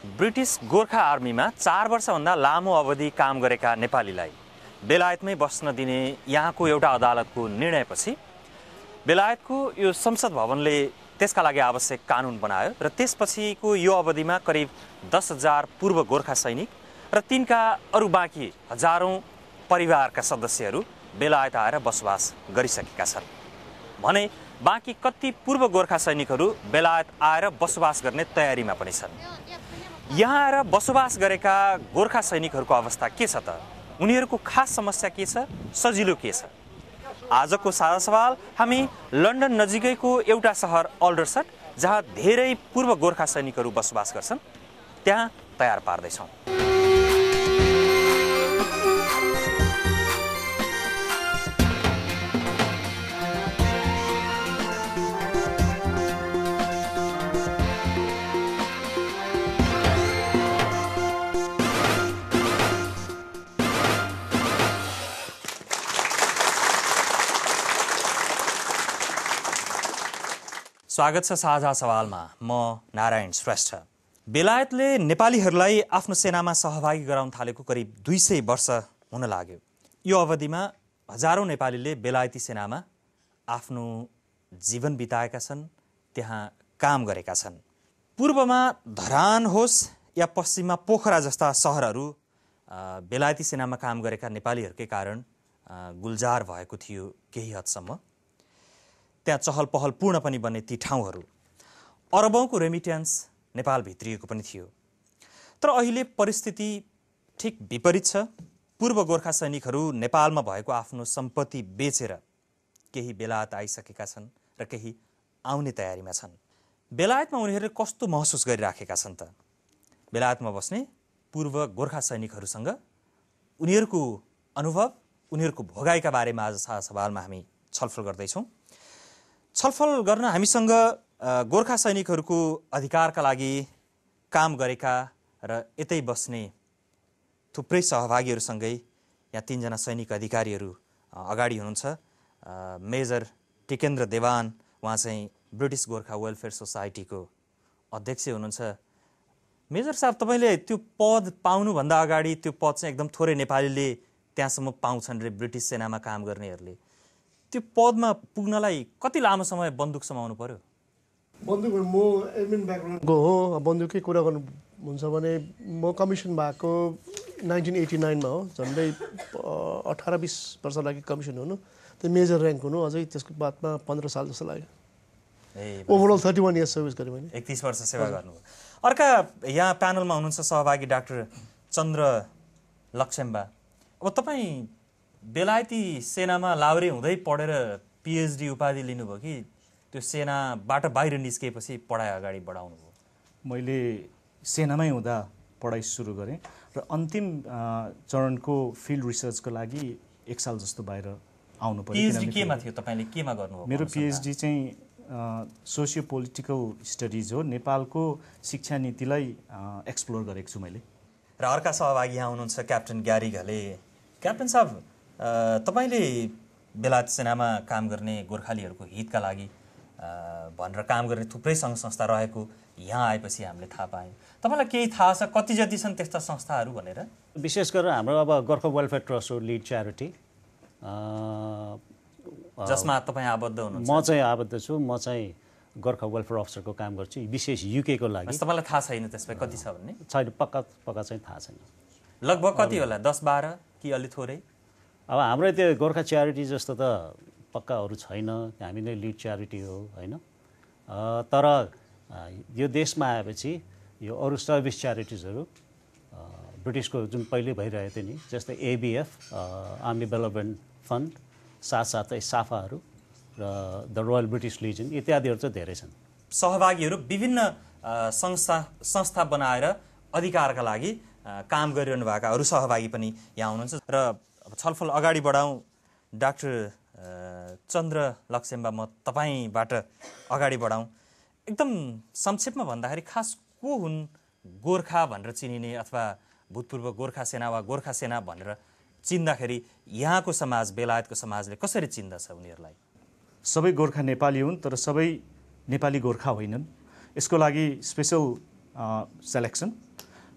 British Gorkha आर्मीमा 4 वर्षभन्दा लामो अवधि काम गरेका नेपालीलाई बेलायतमै बस्न दिने यहाँको एउटा अदालतको निर्णयपछि बेलायतको यो संसद भवनले त्यसका लागि आवश्यक कानुन बनायो र त्यसपछिको यो अवधिमा करिब 10,000 पूर्व गोर्खा सैनिक र तिनका अरू बाँकी हजारौं परिवारका सदस्यहरू बेलायत आएर बसोबास गरिसकेका छन् भने बाँकी कति पूर्व गोर्खा सैनिकहरू बेलायत आएर बसोबास गर्ने तयारीमा पनि छन्। यहाँ आएर बसोबास गरेका गोर्खा सैनिकहरूको अवस्था के छ त? उनीहरूको खास समस्या के छ, सजिलो के छ? आजको साझा सवाल हामी लन्डन नजिकैको एउटा सहर अल्डरसट, जहाँ धेरै पूर्व गोर्खा सैनिकहरू बसोबास गर्छन्, त्यहाँ तयार पार्दैछौँ। स्वागत छ साझा सवालमा। म नारायण श्रेष्ठ। बेलायतले नेपालीहरूलाई आफ्नो सेनामा सहभागी गराउन थालेको करिब 200 वर्ष हुन लाग्यो। यो अवधिमा हजारौं नेपालीले बेलायती सेनामा आफ्नो जीवन बिताएका छन्, त्यहाँ काम गरेका छन्। पूर्वमा धरान होस् या पश्चिममा पोखरा जस्ता सहरहरू बेलायती सेनामा काम गरेका नेपालीहरूकै कारण गुलजार भएको थियो केही हदसम्म। त्यहाँ चहल पहल पूर्ण पनि बन्ने ती ठाउँहरू। अरबौंको रेमिट्यान्स नेपाल भित्रिएको पनि थियो। तर अहिले परिस्थिति ठिक विपरीत छ। पूर्व गोर्खा सैनिकहरू नेपालमा भएको आफ्नो सम्पत्ति बेचेर केही बेलायत आइसकेका छन् र केही आउने तयारीमा छन्। बेलायतमा उनीहरूले कस्तो महसुस गरिराखेका छन् त? बेलायतमा बस्ने पूर्व गोर्खा सैनिकहरूसँग उनीहरूको अनुभव, उनीहरूको भोगाइका बारेमा आज साझा सवालमा हामी छलफल गर्दैछौँ। छलफल गर्न हामीसँग गोर्खा सैनिकहरूको अधिकारका लागि काम गरेका र यतै बस्ने थुप्रै सहभागीहरूसँगै यहाँ 3 जना सैनिक अधिकारीहरू अगाडि हुनुहुन्छ। मेजर टिकेन्द्र देवान, उहाँ चाहिँ ब्रिटिस गोर्खा वेलफेयर सोसाइटीको अध्यक्ष हुनुहुन्छ। मेजर साहब, तपाईँले त्यो पद पाउनुभन्दा अगाडि त्यो पद चाहिँ एकदम थोरै नेपालीले त्यहाँसम्म पाउँछन् रे, ब्रिटिस सेनामा काम गर्नेहरूले। त्यो पदमा पुग्नलाई कति लामो समय बन्दुक समाउनु पर्यो? बन्दुक म एडमिन ब्याकग्राउन्डको हो। बन्दुकै कुरा गर्नु हुन्छ भने म कमिसन भएको 1989 मा हो। झन्डै 18-20 वर्ष लाग्यो कमिसन हुनु। त्यो मेजर र्याङ्क हुनु, अझै त्यसको बादमा 15 साल जस्तो लाग्यो। ओभरअल 31 इयर्स सर्भिस गरेँ मैले। 31 वर्ष सेवा गर्नुभयो। अर्का यहाँ प्यानलमा हुनुहुन्छ सहभागी डाक्टर चन्द्र लक्ष्यम्बा। अब तपाईँ बेलायती सेनामा लाउरे हुँदै पढेर पिएचडी उपाधि लिनुभयो कि त्यो सेनाबाट बाहिर निस्किएपछि पढाइ अगाडि बढाउनु भयो? मैले सेनामै हुँदा पढाइ सुरु गरेँ र अन्तिम चरणको फिल्ड रिसर्चको लागि 1 साल जस्तो बाहिर आउनु पर्यो। पिएचडी केमा थियो? तपाईँले केमा गर्नुभयो? मेरो पिएचडी चाहिँ सोसियो पोलिटिकल स्टडिज हो। नेपालको शिक्षा नीतिलाई एक्सप्लोर गरेको छु मैले। र अर्का सहभागी यहाँ हुनुहुन्छ क्याप्टन ग्यारी घले। क्याप्टन साहब, तपाईँले बेलायत सेनामा काम गर्ने गोर्खालीहरूको हितका लागि भनेर काम गर्ने थुप्रै सङ्घ संस्था रहेको यहाँ आएपछि हामीले थाहा पायौँ। तपाईँलाई केही थाहा छ कति जति छन् त्यस्ता संस्थाहरू भनेर? विशेष गरेर हाम्रो अब गोर्खा वेलफेयर ट्रस्ट हो, लिड च्यारिटी, जसमा तपाईँ आबद्ध हुनुहुन्छ। म चाहिँ आबद्ध छु। म चाहिँ गोर्खा वेलफेयर अफिसरको काम गर्छु, विशेष युके को लागि। तपाईँलाई थाहा छैन त्यसमा कति छ भन्ने? छैन, पक्का चाहिँ थाहा छैन। लगभग कति होला? 10-12 कि अलि थोरै? अब हाम्रो त्यो गोर्खा च्यारिटी जस्तो त पक्काहरू छैन। हामी नै लिड च्यारिटी हो, होइन? तर यो देशमा आएपछि यो अरू सर्भिस च्यारिटिजहरू ब्रिटिसको जुन पहिले भइरहेको थियो नि, जस्तै एबिएफ, आर्मी डेभलपमेन्ट फन्ड, साथसाथै साफाहरू र द रोयल ब्रिटिस लिजन इत्यादिहरू चाहिँ धेरै छन्। सहभागीहरू विभिन्न संस्था बनाएर अधिकारका लागि काम गरिरहनु भएका अरू सहभागी पनि यहाँ हुनुहुन्छ। र छलफल अगाडि बढाउँ। डाक्टर चन्द्र लक्ष्यम्बा, म तपाईँबाट अगाडि बढाउँ। एकदम संक्षेपमा भन्दाखेरि खास को हुन् गोर्खा भनेर चिनिने, अथवा भूतपूर्व गोर्खा सेना वा गोर्खा सेना भनेर चिन्दाखेरि यहाँको समाज, बेलायतको समाजले कसरी चिन्दछ उनीहरूलाई? सबै गोर्खा नेपाली हुन्, तर सबै नेपाली गोर्खा होइनन्। यसको लागि स्पेशल सेलेक्सन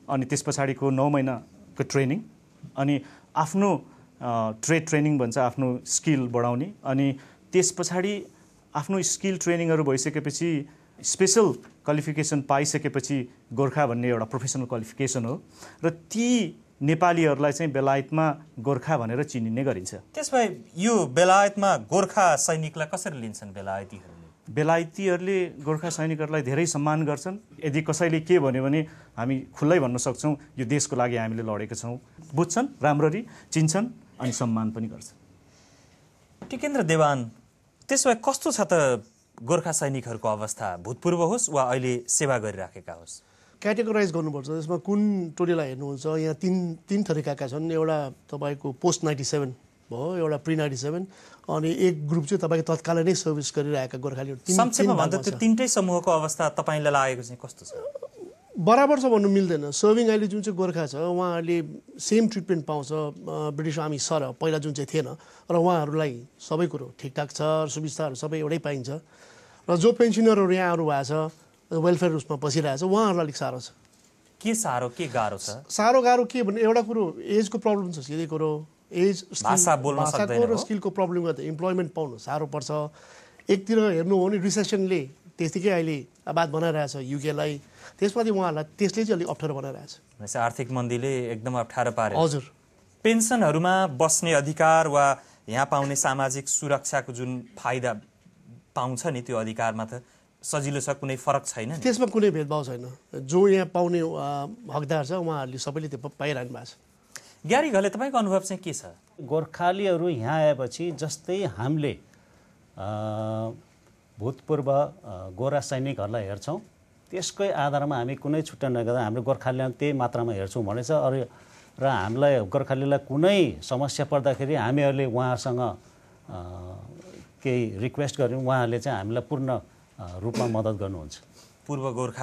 अनि त्यस पछाडिको 9 महिनाको ट्रेनिङ अनि आफ्नो ट्रेनिङ भन्छ आफ्नो स्किल बढाउने अनि त्यस पछाडि आफ्नो स्किल ट्रेनिङहरू भइसकेपछि स्पेसल क्वालिफिकेसन पाइसकेपछि गोर्खा भन्ने एउटा प्रोफेसनल क्वालिफिकेसन हो र ती नेपालीहरूलाई चाहिँ बेलायतमा गोर्खा भनेर चिनिने गरिन्छ। त्यसभए यो बेलायतमा गोर्खा सैनिकलाई कसरी लिन्छन् बेलायतीहरूले? बेलायतीहरूले गोर्खा सैनिकहरूलाई धेरै सम्मान गर्छन्। यदि कसैले के भन्यो भने हामी खुल्लै भन्न सक्छौँ यो देशको लागि हामीले लडेका छौँ, बुझ्छन्, राम्ररी चिन्छन् अनि सम्मान पनि गर्छन्। टिकेन्द्र देवान, त्यसो भए कस्तो छ त गोर्खा सैनिकहरूको अवस्था, भूतपूर्व होस् वा अहिले सेवा गरिराखेका होस्? क्याटेगोराइज गर्नुपर्छ। यसमा कुन टोलीलाई हेर्नुहुन्छ, यहाँ तीन थरीका छन्। एउटा तपाईँको पोस्ट 97 भयो, एउटा प्री 97 अनि एक ग्रुप चाहिँ तपाईँको तत्कालै नै सर्भिस गरिरहेका गोर्खालीहरू। संक्षेपमा भन्दा त्यो तीनटै समूहको अवस्था तपाईँलाई लागेको चाहिँ कस्तो छ? बराबर छ भन्नु मिल्दैन। सर्भिङ अहिले जुन चाहिँ गोर्खा छ उहाँहरूले सेम ट्रिटमेन्ट पाउँछ ब्रिटिस आर्मी सर पहिला जुन चाहिँ थिएन, र उहाँहरूलाई सबै कुरो ठिकठाक छ, सुविस्ताहरू सबै एउटै पाइन्छ। र जो पेन्सनरहरू यहाँ आउनु भएको छ, वेलफेयर उसमा बसिरहेको छ, उहाँहरूलाई अलिक साह्रो छ। के साह्रो के गाह्रो छ? साह्रो गाह्रो के भने एउटा कुरो एजको प्रब्लम छ, सिधै कुरो एज, भाषा बोल्न सक्दैन र स्किलको प्रब्लम गर्दा इम्प्लोइमेन्ट पाउनु साह्रो पर्छ। एकतिर हेर्नु हो भने रिसेसनले त्यतिकै अहिले आबाद बनाइरहेछ युकेलाई, त्यसपछि उहाँहरूलाई त्यसले चाहिँ अलिक अप्ठ्यारो बनाइरहेछ। आर्थिक मन्दीले एकदम अप्ठ्यारो पारे। हजुर, पेन्सनहरूमा बस्ने अधिकार वा यहाँ पाउने सामाजिक सुरक्षाको जुन फाइदा पाउँछ नि त्यो अधिकारमा त सजिलो छ, कुनै फरक छैन? त्यसमा कुनै भेदभाव छैन। जो यहाँ पाउने हकदार छ उहाँहरूले सबैले त्यो पाइरहनु भएको छ। ग्यारी घले तपाईँको अनुभव चाहिँ के छ? गोर्खालीहरू यहाँ आएपछि जस्तै हामीले भूतपूर्व गोरा सैनिकहरूलाई हेर्छौँ, त्यसकै आधारमा हामी कुनै छुट्टा नगर्दा हाम्रो गोर्खालीलाई त्यही मात्रामा हेर्छौँ भनेछ। र हामीलाई गोर्खालीलाई कुनै समस्या पर्दाखेरि हामीहरूले उहाँहरूसँग केही रिक्वेस्ट गऱ्यौँ, उहाँहरूले चाहिँ हामीलाई पूर्ण रूपमा मद्दत गर्नुहुन्छ। पूर्व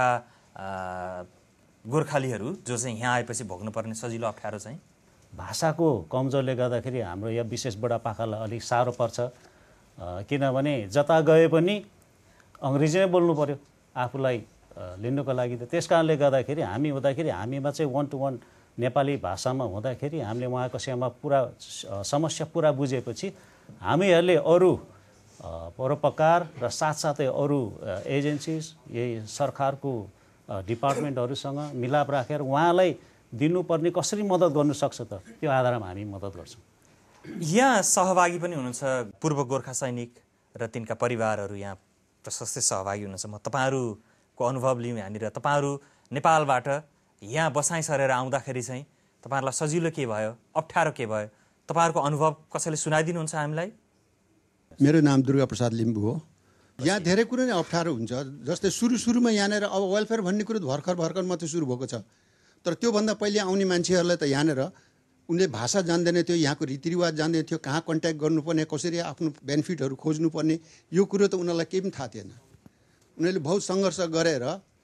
गोर्खालीहरू जो चाहिँ यहाँ आएपछि भोग्नुपर्ने सजिलो अप्ठ्यारो चाहिँ भाषाको कमजोरले गर्दाखेरि हाम्रो यहाँ विशेष बुढापाकालाई अलिक साह्रो पर्छ। किनभने जता गए पनि अङ्ग्रेजी नै बोल्नु पर्यो आफूलाई लिनुको लागि। त त्यस कारणले गर्दाखेरि हामी हुँदाखेरि हामीमा चाहिँ 1 to 1 नेपाली भाषामा हुँदाखेरि हामीले उहाँको सेवामा पुरा समस्या पुरा बुझेपछि हामीहरूले अरू परोपकार र साथसाथै अरू एजेन्सिज यही सरकारको डिपार्टमेन्टहरूसँग मिलाप राखेर उहाँलाई दिनुपर्ने कसरी मद्दत गर्नु सक्छ त त्यो आधारमा हामी मद्दत गर्छौँ। यहाँ सहभागी पनि हुनुहुन्छ पूर्व गोर्खा सैनिक र तिनका परिवारहरू यहाँ प्रशस्तै सहभागी हुनुहुन्छ। म तपाईँहरूको अनुभव लिउँ यहाँनिर। तपाईँहरू नेपालबाट यहाँ बसाइ सरेर आउँदाखेरि चाहिँ तपाईँहरूलाई सजिलो के भयो, अप्ठ्यारो के भयो, तपाईँहरूको अनुभव कसैले सुनाइदिनुहुन्छ हामीलाई? मेरो नाम दुर्गा प्रसाद लिम्बू हो। यहाँ धेरै कुरो नै अप्ठ्यारो हुन्छ। जस्तै सुरुमा यहाँनिर अब वेलफेयर भन्ने कुरो भर्खर मात्रै सुरु भएको छ, तर त्योभन्दा पहिले आउने मान्छेहरूलाई त यहाँनिर उनले भाषा जान्दैन थियो, यहाँको रीतिरिवाज जान्दैन थियो, कहाँ कन्ट्याक्ट गर्नुपर्ने, कसरी आफ्नो बेनिफिटहरू खोज्नुपर्ने, यो कुरो त उनीहरूलाई केही पनि थाहा थिएन। उनीहरूले बहुत सङ्घर्ष गरेर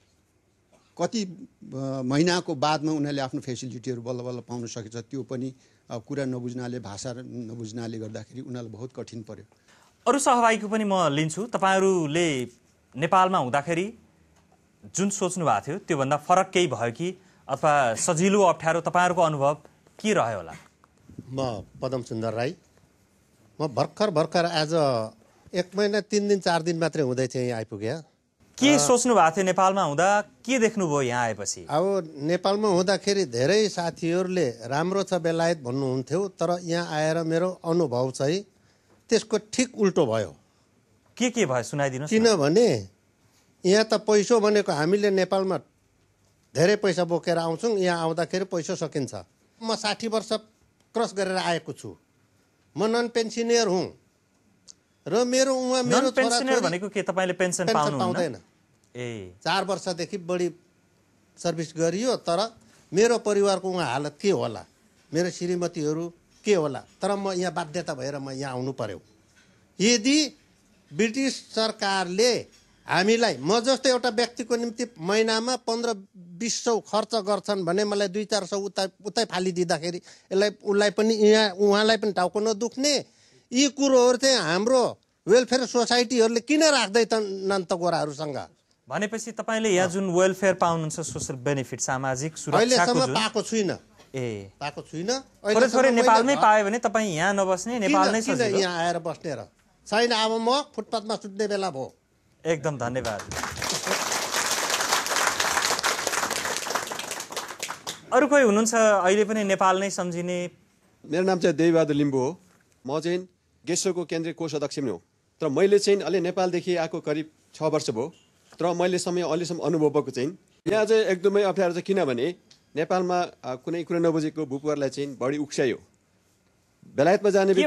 कति महिनाको बादमा उनीहरूले आफ्नो फेसिलिटीहरू बल्ल पाउन सकेछ। त्यो पनि कुरा नबुझ्नाले, भाषा नबुझ्नाले गर्दाखेरि उनीहरूलाई बहुत कठिन पर्यो। अरू सहभागीको पनि म लिन्छु। तपाईँहरूले नेपालमा हुँदाखेरि जुन सोच्नु भएको थियो त्योभन्दा फरक केही भयो कि अथवा सजिलो अप्ठ्यारो तपाईँहरूको अनुभव के रह्यो होला? म पदम सुन्दर राई। म भर्खर आज 1 महिना 3 दिन 4 दिन मात्रै हुँदै चाहिँ यहाँ आइपुगेँ। के सोच्नु भएको थियो नेपालमा हुँदा, के देख्नुभयो यहाँ आएपछि? अब नेपालमा हुँदाखेरि धेरै साथीहरूले राम्रो छ बेलायत भन्नुहुन्थ्यो, तर यहाँ आएर मेरो अनुभव चाहिँ त्यसको ठिक उल्टो भयो। के भयो सुनाइदिनुहोस्। किनभने यहाँ त पैसो भनेको हामीले नेपालमा धेरै पैसा बोकेर आउँछौँ, यहाँ आउँदाखेरि पैसो सकिन्छ। म 60 वर्ष क्रस गरेर आएको छु। म नन पेन्सनर हुँ र मेरो पेन्सनर भनेको के तपाईँले पेन्सन पाउँदैन? 4 वर्षदेखि बढी सर्भिस गरियो, तर मेरो परिवारको उहाँ हालत के होला, मेरो श्रीमतीहरू के होला, तर म यहाँ बाध्यता भएर म यहाँ आउनु पर्यो। यदि ब्रिटिस सरकारले हामीलाई, म जस्तो एउटा व्यक्तिको निम्ति महिनामा 15-20 खर्च गर्छन् भने मलाई 2-400 उतै फालिदिँदाखेरि उसलाई पनि उहाँलाई पनि टाउको नदुख्ने। यी कुरोहरू चाहिँ हाम्रो वेलफेयर सोसाइटीहरूले किन राख्दैनन् त गोराहरूसँग? भनेपछि तपाईँले यहाँ जुन वेलफेयर पाउनुहुन्छ सोशल बेनिफिट सामाजिक सुरक्षाको अहिलेसम्म जुन पाएको छुइनँ पाएको छुइनँ थोरै थोरै नेपालमै पायो भने तपाईँ यहाँ नबस्ने नेपाल नै किन सजिलो यहाँ आएर बस्ने र छैन अब म फुटपाथमा सुत्ने बेला भयो एकदम धन्यवाद अरू कोही हुनुहुन्छ अहिले पनि नेपाल नै सम्झिने मेरो नाम चाहिँ देवीबहादुर लिम्बू हो म चाहिँ गेसोको केन्द्रीय कोष अध्यक्ष पनि हो तर मैले चाहिँ अलि नेपालदेखि आएको करिब 6 वर्ष भयो तर मैले अहिलेसम्म अनुभव भएको चाहिँ यहाँ चाहिँ एकदमै अप्ठ्यारो छ किनभने नेपालमा कुनै कुरा नबुझेको भूपुरलाई चाहिँ बढी उक्साइयो बेलायतमा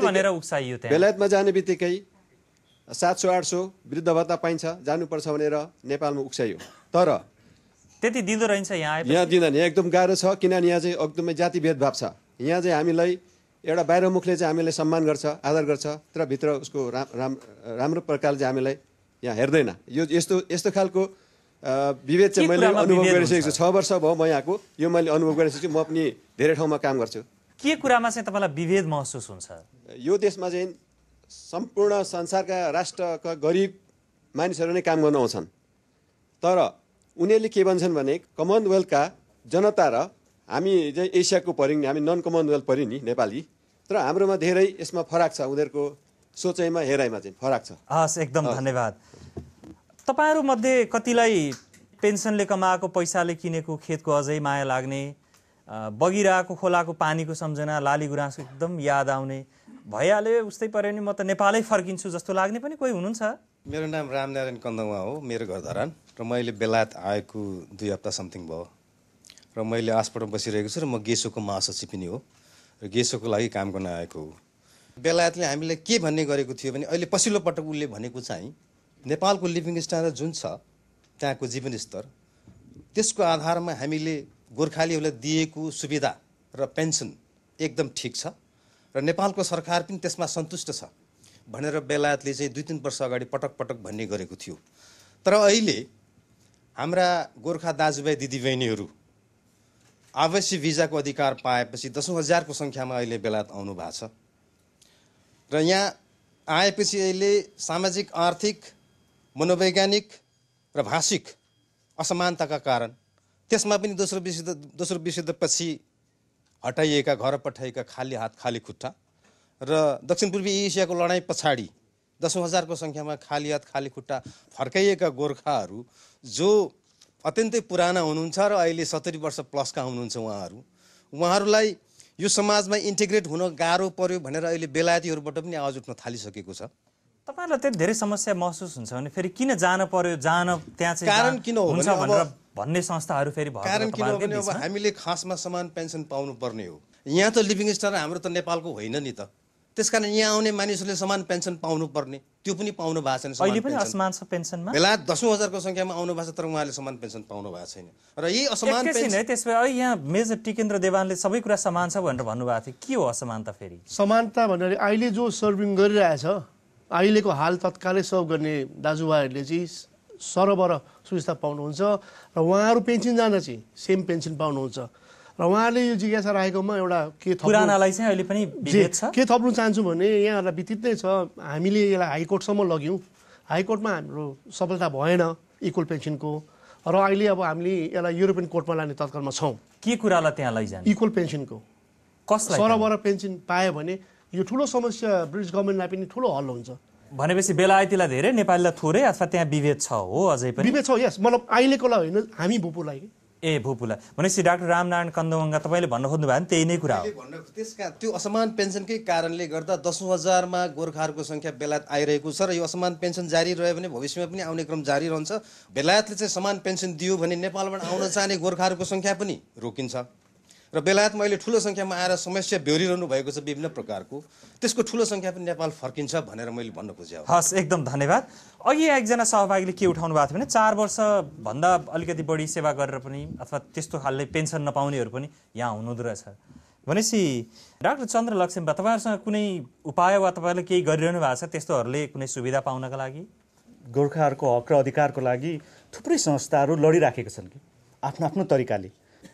जाने बित्तिकै 700-800 वृद्ध भत्ता पाइन्छ जानुपर्छ भनेर नेपालमा उक्साइयो तर त्यति दिँदो रहेछ यहाँ दिँदैन यहाँ एकदम गाह्रो छ किनभने यहाँ चाहिँ एकदमै जाति भेदभाव छ यहाँ चाहिँ हामीलाई एउटा बाहिरमुखले चाहिँ हामीलाई सम्मान गर्छ आदर गर्छ तर भित्र उसको राम्रो प्रकारले चाहिँ हामीलाई यहाँ हेर्दैन यो यस्तो खालको विभेद चाहिँ मैले अनुभव गरिसकेको छु 6 वर्ष भयो म यहाँको यो मैले अनुभव गरिसकेको छु म पनि धेरै ठाउँमा काम गर्छु के कुरामा चाहिँ तपाईँलाई विभेद महसुस हुन्छ यो देशमा चाहिँ सम्पूर्ण संसारका राष्ट्रका गरिब मानिसहरू नै काम गर्न आउँछन् तर उनीहरूले के भन्छन् भने कमनवेल्थका जनता र हामी चाहिँ एसियाको पर्यौँ हामी नन कमनवेल्थ पर्यौँ नि नेपाली तर हाम्रोमा धेरै यसमा फरक छ उनीहरूको सोचाइमा हेराइमा चाहिँ फरक छ हस् एकदम धन्यवाद तपाईँहरू मध्ये कतिलाई पेन्सनले कमाएको पैसाले किनेको खेतको अझै माया लाग्ने बगिरहेको खोलाको पानीको सम्झना लाली गुराँसको एकदम याद आउने भइहाल्यो उस्तै पर्यो नि म त नेपालै फर्किन्छु जस्तो लाग्ने पनि कोही हुनुहुन्छ मेरो नाम रामनारायण कन्दुवा हो मेरो घर धरान र मैले बेलायत आएको 2 हप्ता समथिङ भयो र मैले आजपल्ट बसिरहेको छु र म गेसोको महासचिव पनि हो र गेसोको लागि काम गर्न आएको हो बेलायतले हामीलाई के भन्ने गरेको थियो भने अहिले पछिल्लो पटक उसले भनेको चाहिँ नेपालको लिभिङ स्ट्यान्डर्ड जुन छ त्यहाँको जीवनस्तर त्यसको आधारमा हामीले गोर्खालीहरूलाई दिएको सुविधा र पेन्सन एकदम ठिक छ र नेपालको सरकार पनि त्यसमा सन्तुष्ट छ भनेर बेलायतले चाहिँ 2-3 वर्ष अगाडि पटक भन्ने गरेको थियो तर अहिले हाम्रा गोर्खा दाजुभाइ दिदीबहिनीहरू आवासीय भिजाको अधिकार पाएपछि 10,000 को सङ्ख्यामा अहिले बेलायत आउनु भएको छ र यहाँ आएपछि अहिले सामाजिक आर्थिक मनोवैज्ञानिक र भाषिक असमानताका कारण त्यसमा पनि दोस्रो विश्वयुद्धपछि हटाइएका घर पठाइएका खाली हात खाली खुट्टा र दक्षिण पूर्वी एसियाको लडाईँ पछाडि 10,000 को सङ्ख्यामा खाली हात खाली खुट्टा फर्काइएका गोर्खाहरू जो अत्यन्तै पुराना हुनुहुन्छ र अहिले 70 वर्ष प्लसका हुनुहुन्छ उहाँहरूलाई यो समाजमा इन्टिग्रेट हुन गाह्रो पर्यो भनेर अहिले बेलायतीहरूबाट पनि आवाज उठ्न थालिसकेको छ तपाईहरुलाई त्यति धेरै समस्या महसुस हुन्छ भने फेरि किन जान पर्यो त्यहाँ चाहिँ कारण किन हो भनेर भन्ने संस्थाहरू फेरि भयो कारण किन हो भने अब हामीले खासमा समान पेन्सन पाउनु पर्ने हो यहाँ त लिभिङ स्ट्यान्डर्ड हाम्रो त नेपालको होइन नि त त्यसकारण यहाँ आउने मानिसहरूले समान पेन्सन पाउनु पर्ने त्यो पनि पाउनु भएको छैन अहिले पनि असमान छ पेन्सनमा बेलायत 10,000 को संख्यामा आउनु भएको छ तर उहाँले समान पेन्सन पाउनु भएको छैन र यही असमान पेन्सन त्यसपछि अहिले यहाँ मेजर टिकेन्द्र देवानले सबै कुरा समान छ भनेर भन्नुभएको थियो के हो असमानता फेरि समानता भन्नाले अहिले जो सर्भिङ गरिरहेछ अहिलेको हाल तत्कालै सर्भ गर्ने दाजुभाइहरूले चाहिँ सरबर सुविस्ता पाउनुहुन्छ र उहाँहरू पेन्सन जाँदा चाहिँ सेम पेन्सन पाउनुहुन्छ र उहाँले यो जिज्ञासा राखेकोमा एउटा के पुरानालाई चाहिँ अहिले पनि विभेद छ के थप्नु चाहन्छु भने यहाँहरूलाई विदित नै छ हामीले यसलाई हाइकोर्टसम्म लग्यौँ हाइकोर्टमा हाम्रो सफलता भएन इक्वल पेन्सनको र अहिले अब हामीले यसलाई युरोपियन कोर्टमा लाने तत्कालमा छौँ के कुरालाई त्यहाँ लैजाने इक्वल पेन्सनको कसलाई सरबर पेन्सन पायो भने यो ठुलो समस्या ब्रिटिस गभर्मेन्टलाई पनि ठुलो हल हुन्छ भनेपछि बेलायतीलाई धेरै नेपालीलाई थोरै अथवा त्यहाँ विभेद छ हो अझै पनि विभेद छ यस मतलब अहिलेकोलाई होइन हामी भूपुलाई भूपुलाई भनेपछि डाक्टर रामनारायण कन्दुवाङ तपाईँले भन्न खोज्नु भयो नि त्यही नै कुरा हो त्यसका त्यो असमान पेन्सनकै कारणले गर्दा 10,000 मा गोर्खाहरूको संख्या बेलायत आइरहेको छ र यो असमान पेन्सन जारी रह्यो भने भविष्यमा पनि आउने क्रम जारी रहन्छ बेलायतले चाहिँ समान पेन्सन दियो भने नेपालबाट आउन चाहने गोर्खाहरूको संख्या पनि रोकिन्छ र बेलायतमा अहिले ठुलो संख्यामा आएर समस्या बेहोरिरहनु भएको छ विभिन्न प्रकारको त्यसको ठुलो संख्या पनि नेपाल फर्किन्छ भनेर मैले भन्न खोजेँ हस् एकदम धन्यवाद अघि एकजना सहभागीले के उठाउनु भएको थियो भने 4 वर्ष भन्दा अलिकति बढी सेवा गरेर पनि अथवा त्यस्तो खालले पेन्सन नपाउनेहरू पनि यहाँ हुनुहुँदो रहेछ भनेपछि डाक्टर चन्द्र लक्ष्मी तपाईँहरूसँग कुनै उपाय वा तपाईँहरूले केही गरिरहनु भएको छ त्यस्तोहरूले कुनै सुविधा पाउनका लागि गोर्खाहरूको हक र अधिकारको लागि थुप्रै संस्थाहरू लडिराखेका छन् कि आफ्नो तरिकाले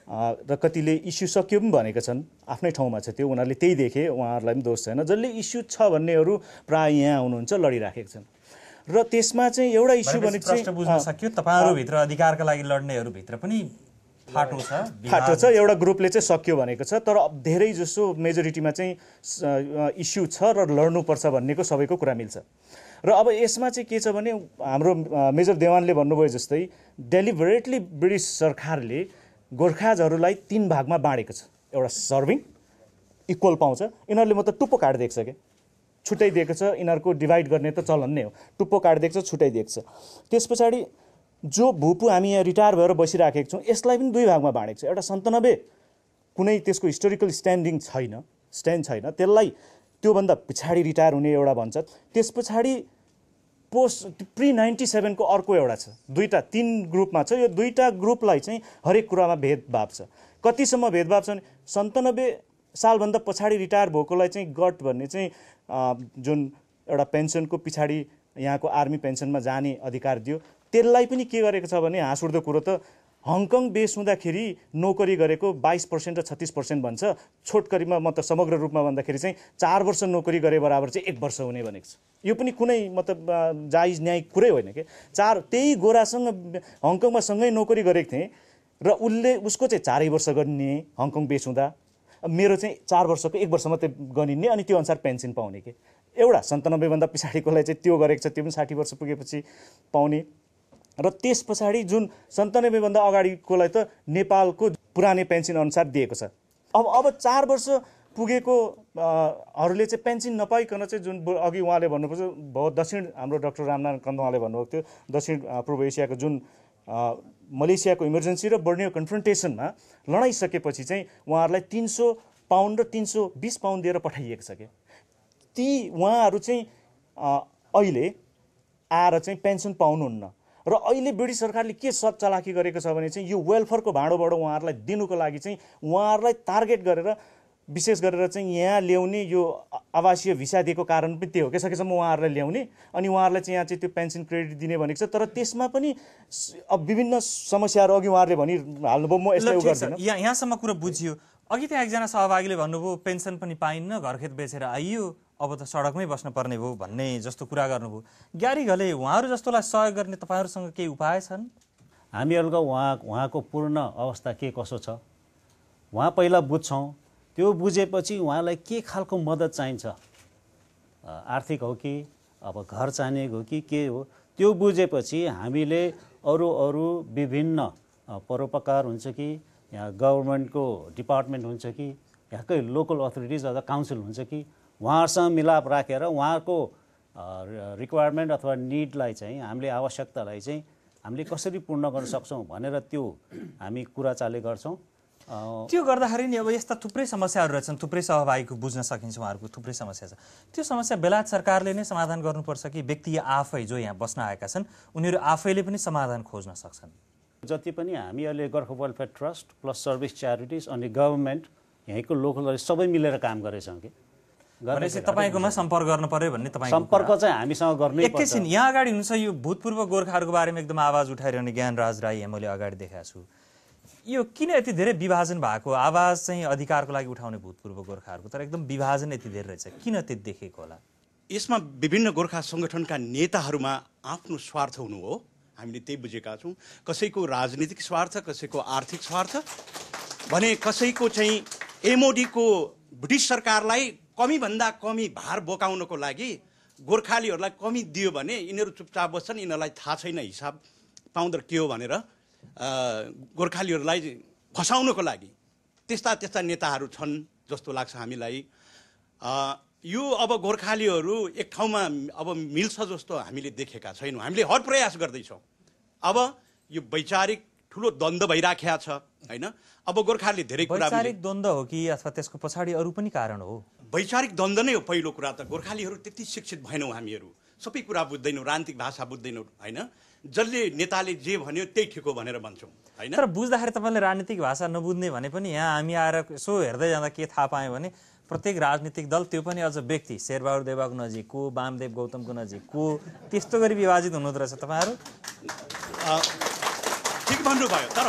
र कतिले इस्यु सक्यो पनि भनेका छन् आफ्नै ठाउँमा छ त्यो उनीहरूले त्यही देखे उहाँहरूलाई पनि दोष छैन जसले इस्यु छ भन्नेहरू प्राय यहाँ हुनुहुन्छ लडिराखेका छन् र त्यसमा चाहिँ एउटा इस्यु भनेको चाहिँ प्रश्न बुझ्न सक्यो तपाईहरुभित्र अधिकारका लागि लड्नेहरुभित्र पनि फाटो छ एउटा ग्रुपले चाहिँ सक्यो भनेको छ तर धेरै जसो मेजोरिटीमा चाहिँ इस्यु छ र लड्नुपर्छ भन्नेको सबैको कुरा मिल्छ र अब यसमा चाहिँ के छ भने हाम्रो मेजर देवानले भन्नुभयो जस्तै डेलिभरेटली ब्रिटिस सरकारले गोर्खाजहरूलाई 3 भागमा बाँडेको छ एउटा सर्भिङ इक्वल पाउँछ यिनीहरूले म त टुप्पो काटिदिएको छ के छुट्याइदिएको छ यिनीहरूको डिभाइड गर्ने त चलन नै हो टुप्पो काटिदिएको छ छुट्याइदिएको छ त्यस पछाडि जो भूपू हामी यहाँ रिटायर भएर बसिराखेको छौँ यसलाई पनि 2 भागमा बाँडेको छ एउटा 97 कुनै त्यसको हिस्टोरिकल स्ट्यान्ड छैन त्यसलाई त्योभन्दा पछाडि रिटायर हुने एउटा भन्छ त्यस पछाडि पोस्ट प्री 97 को अर्को एउटा छ 3 ग्रुपमा छ यो 2टा ग्रुपलाई चाहिँ हरेक कुरामा भेदभाव छ कतिसम्म भेदभाव छ भने 97 सालभन्दा पछाडि रिटायर भएकोलाई चाहिँ गट भन्ने चाहिँ जुन एउटा पेन्सनको पछाडि यहाँको आर्मी पेन्सनमा जाने अधिकार दियो त्यसलाई पनि के गरेको छ भने हाँसउठ्दो कुरो त हङकङ बेस हुँदाखेरि नोकरी गरेको 22% र 36% भन्छ छोटकरीमा मतलब समग्र रूपमा भन्दाखेरि चाहिँ 4 वर्ष नोकरी गरे बराबर चाहिँ 1 वर्ष हुने भनेको छ यो पनि कुनै मतलब जायज न्यायिक कुरै होइन के त्यही गोरासँग हङकङमा सँगै नोकरी गरेको थिएँ र उसको चाहिँ 4 वर्ष गर्ने हङकङ बेस हुँदा मेरो चाहिँ 4 वर्षको 1 वर्ष मात्रै गनिने अनि त्यो अनुसार पेन्सन पाउने के एउटा 97 भन्दा पछाडिकोलाई चाहिँ त्यो गरेको छ त्यो पनि 60 वर्ष पुगेपछि पाउने र त्यस पछाडि जुन 97 भन्दा अगाडिकोलाई त नेपालको पुरानै पेन्सन अनुसार दिएको छ अब 4 वर्ष पुगेको हरूले चाहिँ पेन्सन नपाइकन चाहिँ जुन अघि उहाँले भन्नुपर्छ बहुत दक्षिण हाम्रो डाक्टर रामनारायण कन्दुवाले भन्नुभएको थियो दक्षिण पूर्व एसियाको जुन मलेसियाको इमर्जेन्सी र बर्नियो कन्फ्रन्टेसनमा लडाइसकेपछि चाहिँ उहाँहरूलाई 300 पाउन्ड र 320 पाउन्ड दिएर पठाइएको छ के ती उहाँहरू चाहिँ अहिले आएर चाहिँ पेन्सन पाउनुहुन्न र अहिले ब्रिटिस सरकारले के सब चालाकी गरेको छ भने चाहिँ यो वेलफेयरको भाँडोबाट उहाँहरूलाई दिनुको लागि चाहिँ उहाँहरूलाई टार्गेट गरेर विशेष गरेर चाहिँ यहाँ ल्याउने यो आवासीय भिसा दिएको कारण पनि त्यो हो के सकेसम्म उहाँहरूलाई ल्याउने अनि उहाँहरूलाई चाहिँ यहाँ चाहिँ त्यो पेन्सन क्रेडिट दिने भनेको छ तर त्यसमा पनि अब विभिन्न समस्याहरू अघि उहाँहरूले भनिहाल्नुभयो म यसलाई गर्दिनँ यहाँसम्म कुरा बुझियो अघि त्यहाँ एकजना सहभागीले भन्नुभयो पेन्सन पनि पाइन्न घरखेत बेचेर आइयो अब त सडकमै बस्न पर्ने भयो भन्ने जस्तो कुरा गर्नुभयो ग्यारी घले उहाँहरू जस्तोलाई सहयोग गर्ने तपाईहरुसँग केही उपाय छन् हामीहरुको उहाँको पूर्ण अवस्था के कसो छ उहाँ पहिला बुझ्छौं त्यो बुझेपछि उहाँलाई के खालको मद्दत चाहिन्छ आर्थिक हो कि अब घर चाहिने हो कि के हो त्यो बुझेपछि हामीले अरु विभिन्न परोपकार हुन्छ कि यहाँ गभर्नमेन्टको डिपार्टमेन्ट हुन्छ कि यहाँकै लोकल अथोरिटिज अथवा काउन्सिल हुन्छ कि उहाँहरूसँग मिलाप राखेर उहाँको रिक्वायरमेन्ट अथवा निडलाई चाहिँ हामीले आवश्यकतालाई चाहिँ हामीले कसरी पूर्ण गर्न सक्छौँ भनेर त्यो हामी कुराचाले गर्छौँ त्यो गर्दाखेरि नि अब यस्ता थुप्रै समस्याहरू रहेछन् थुप्रै सहभागीको बुझ्न सकिन्छ उहाँहरूको थुप्रै समस्या छ त्यो समस्या बेलायत सरकारले नै समाधान गर्नुपर्छ कि व्यक्ति आफै जो यहाँ बस्न आएका छन् उनीहरू आफैले पनि समाधान खोज्न सक्छन् जति पनि हामी अहिले Gurkha welfare trust plus service charities अनि गभर्नमेन्ट यहीँको लोकल सबै मिलेर काम गरेछौँ कि भनेपछि तपाईकोमा सम्पर्क गर्नु पर्यो भन्ने तपाईको सम्पर्क चाहिँ हामीसँग गर्नै पर्छ एकैछिन यहाँ अगाडि हुनुहुन्छ यो भूतपूर्व गोर्खाहरूको बारेमा एकदम आवाज उठाइरहने ज्ञानराज राई मैले अगाडि देखाएको छु यो किन यति धेरै विभाजन भएको आवाज चाहिँ अधिकारको लागि उठाउने भूतपूर्व गोर्खाहरूको तर एकदम विभाजन यति धेरै रहेछ किन त्यति देखेको होला यसमा विभिन्न गोर्खा संगठनका नेताहरूमा आफ्नो स्वार्थ हुनु हो हामीले त्यही बुझेका छौँ कसैको राजनीतिक स्वार्थ कसैको आर्थिक स्वार्थ भने कसैको चाहिँ एमओडीको ब्रिटिस सरकारलाई कमीभन्दा कमी भार बोकाउनको लागि गोर्खालीहरूलाई कमी दियो भने यिनीहरू चुपचाप बस्छन् यिनीहरूलाई थाहा छैन हिसाब पाउँदो के हो भनेर गोर्खालीहरूलाई फसाउनको लागि त्यस्ता नेताहरू छन् जस्तो लाग्छ हामीलाई यो अब गोर्खालीहरू एक ठाउँमा अब मिल्छ जस्तो हामीले देखेका छैनौँ हामीले हर प्रयास गर्दैछौँ अब यो वैचारिक ठुलो द्वन्द्व भइराखेको छ हैन अब गोर्खाले धेरै कुरा वैचारिक द्वन्द्व हो कि अथवा त्यसको पछाडि अरू पनि कारण हो वैचारिक द्वन्द्व नै हो पहिलो कुरा त गोर्खालीहरू त्यति शिक्षित भएनौँ हामीहरू सबै कुरा बुझ्दैनौँ राजनीतिक भाषा बुझ्दैनौँ हैन जसले नेताले जे भन्यो त्यही ठिक हो भनेर भन्छौँ हैन तर बुझ्दाखेरि तपाईले राजनीतिक भाषा नबुझ्ने भने पनि यहाँ हामी आएर यसो हेर्दै जाँदा के थाहा पायौँ भने प्रत्येक राजनीतिक दल त्यो पनि अझ व्यक्ति शेरबहादुर देवाको नजिक को वामदेव गौतमको नजिक को त्यस्तो गरी विभाजित हुनुहुँदो रहेछ तपाईहरू ठिक भन्नुभयो तर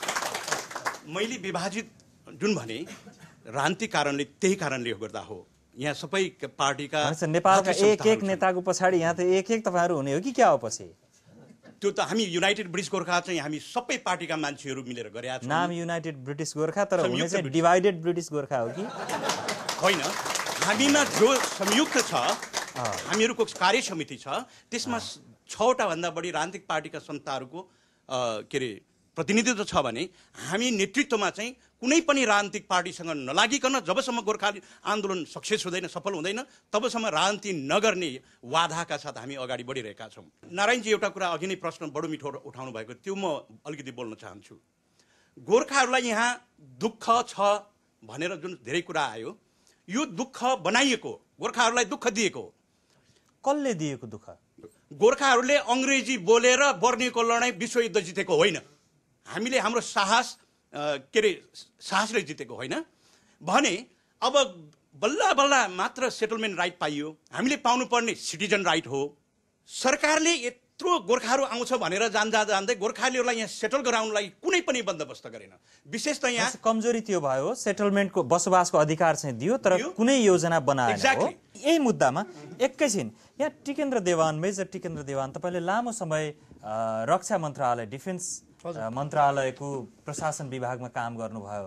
मैले विभाजित जुन भने राजनीतिक कारणले त्यही कारणले गर्दा हो यहाँ सबै पार्टीका नेपालका एक नेताको पछाडि यहाँ त एक तपाईँहरू हुने हो कि क्या हो पछि? त्यो त हामी युनाइटेड ब्रिटिस गोर्खा चाहिँ हामी सबै पार्टीका मान्छेहरू मिलेर गरेका छौँ। नाम युनाइटेड ब्रिटिस गोर्खा तर हुने चाहिँ डिभाइडेड ब्रिटिस गोर्खा हो कि होइन? हामीमा जो संयुक्त छ, हामीहरूको कार्य समिति छ, त्यसमा 6वटा भन्दा बढी राजनीतिक पार्टीका संस्थाहरूको के अरे प्रतिनिधित्व छ भने हामी नेतृत्वमा चाहिँ कुनै पनि राजनीतिक पार्टीसँग नलागिकन जबसम्म गोर्खा आन्दोलन सक्सेस हुँदैन, सफल हुँदैन, तबसम्म राजनीति नगर्ने वादाका साथ हामी अगाडि बढिरहेका छौँ। नारायणजी एउटा कुरा अघि नै प्रश्न बडो मिठो उठाउनु भएको, त्यो म अलिकति बोल्न चाहन्छु। गोर्खाहरूलाई यहाँ दुःख छ भनेर जुन धेरै कुरा आयो, यो दुःख बनाइएको, गोर्खाहरूलाई दुःख दिएको कसले दिएको दुःख? गोर्खाहरूले अङ्ग्रेजी बोलेर बर्निएको लडाइँ विश्वयुद्ध जितेको होइन। हामीले हाम्रो साहस के अरे साहसले जितेको होइन भने अब बल्ल बल्ल मात्र सेटलमेन्ट राइट पाइयो। हामीले पाउनुपर्ने सिटिजन राइट हो। सरकारले यत्रो गोर्खाहरू आउँछ भनेर जान्दै गोर्खालीहरूलाई यहाँ सेटल गराउनलाई कुनै पनि बन्दोबस्त गरेन। विशेष त यहाँ कमजोरी त्यो भयो, सेटलमेन्टको बसोबासको अधिकार चाहिँ दियो तर कुनै योजना बनाएन हो। यही मुद्दामा एकैछिन यहाँ टिकेन्द्र देवान, मेजर टिकेन्द्र देवान, तपाईँले लामो समय रक्षा मन्त्रालय, डिफेन्स मन्त्रालयको प्रशासन विभागमा काम गर्नुभयो।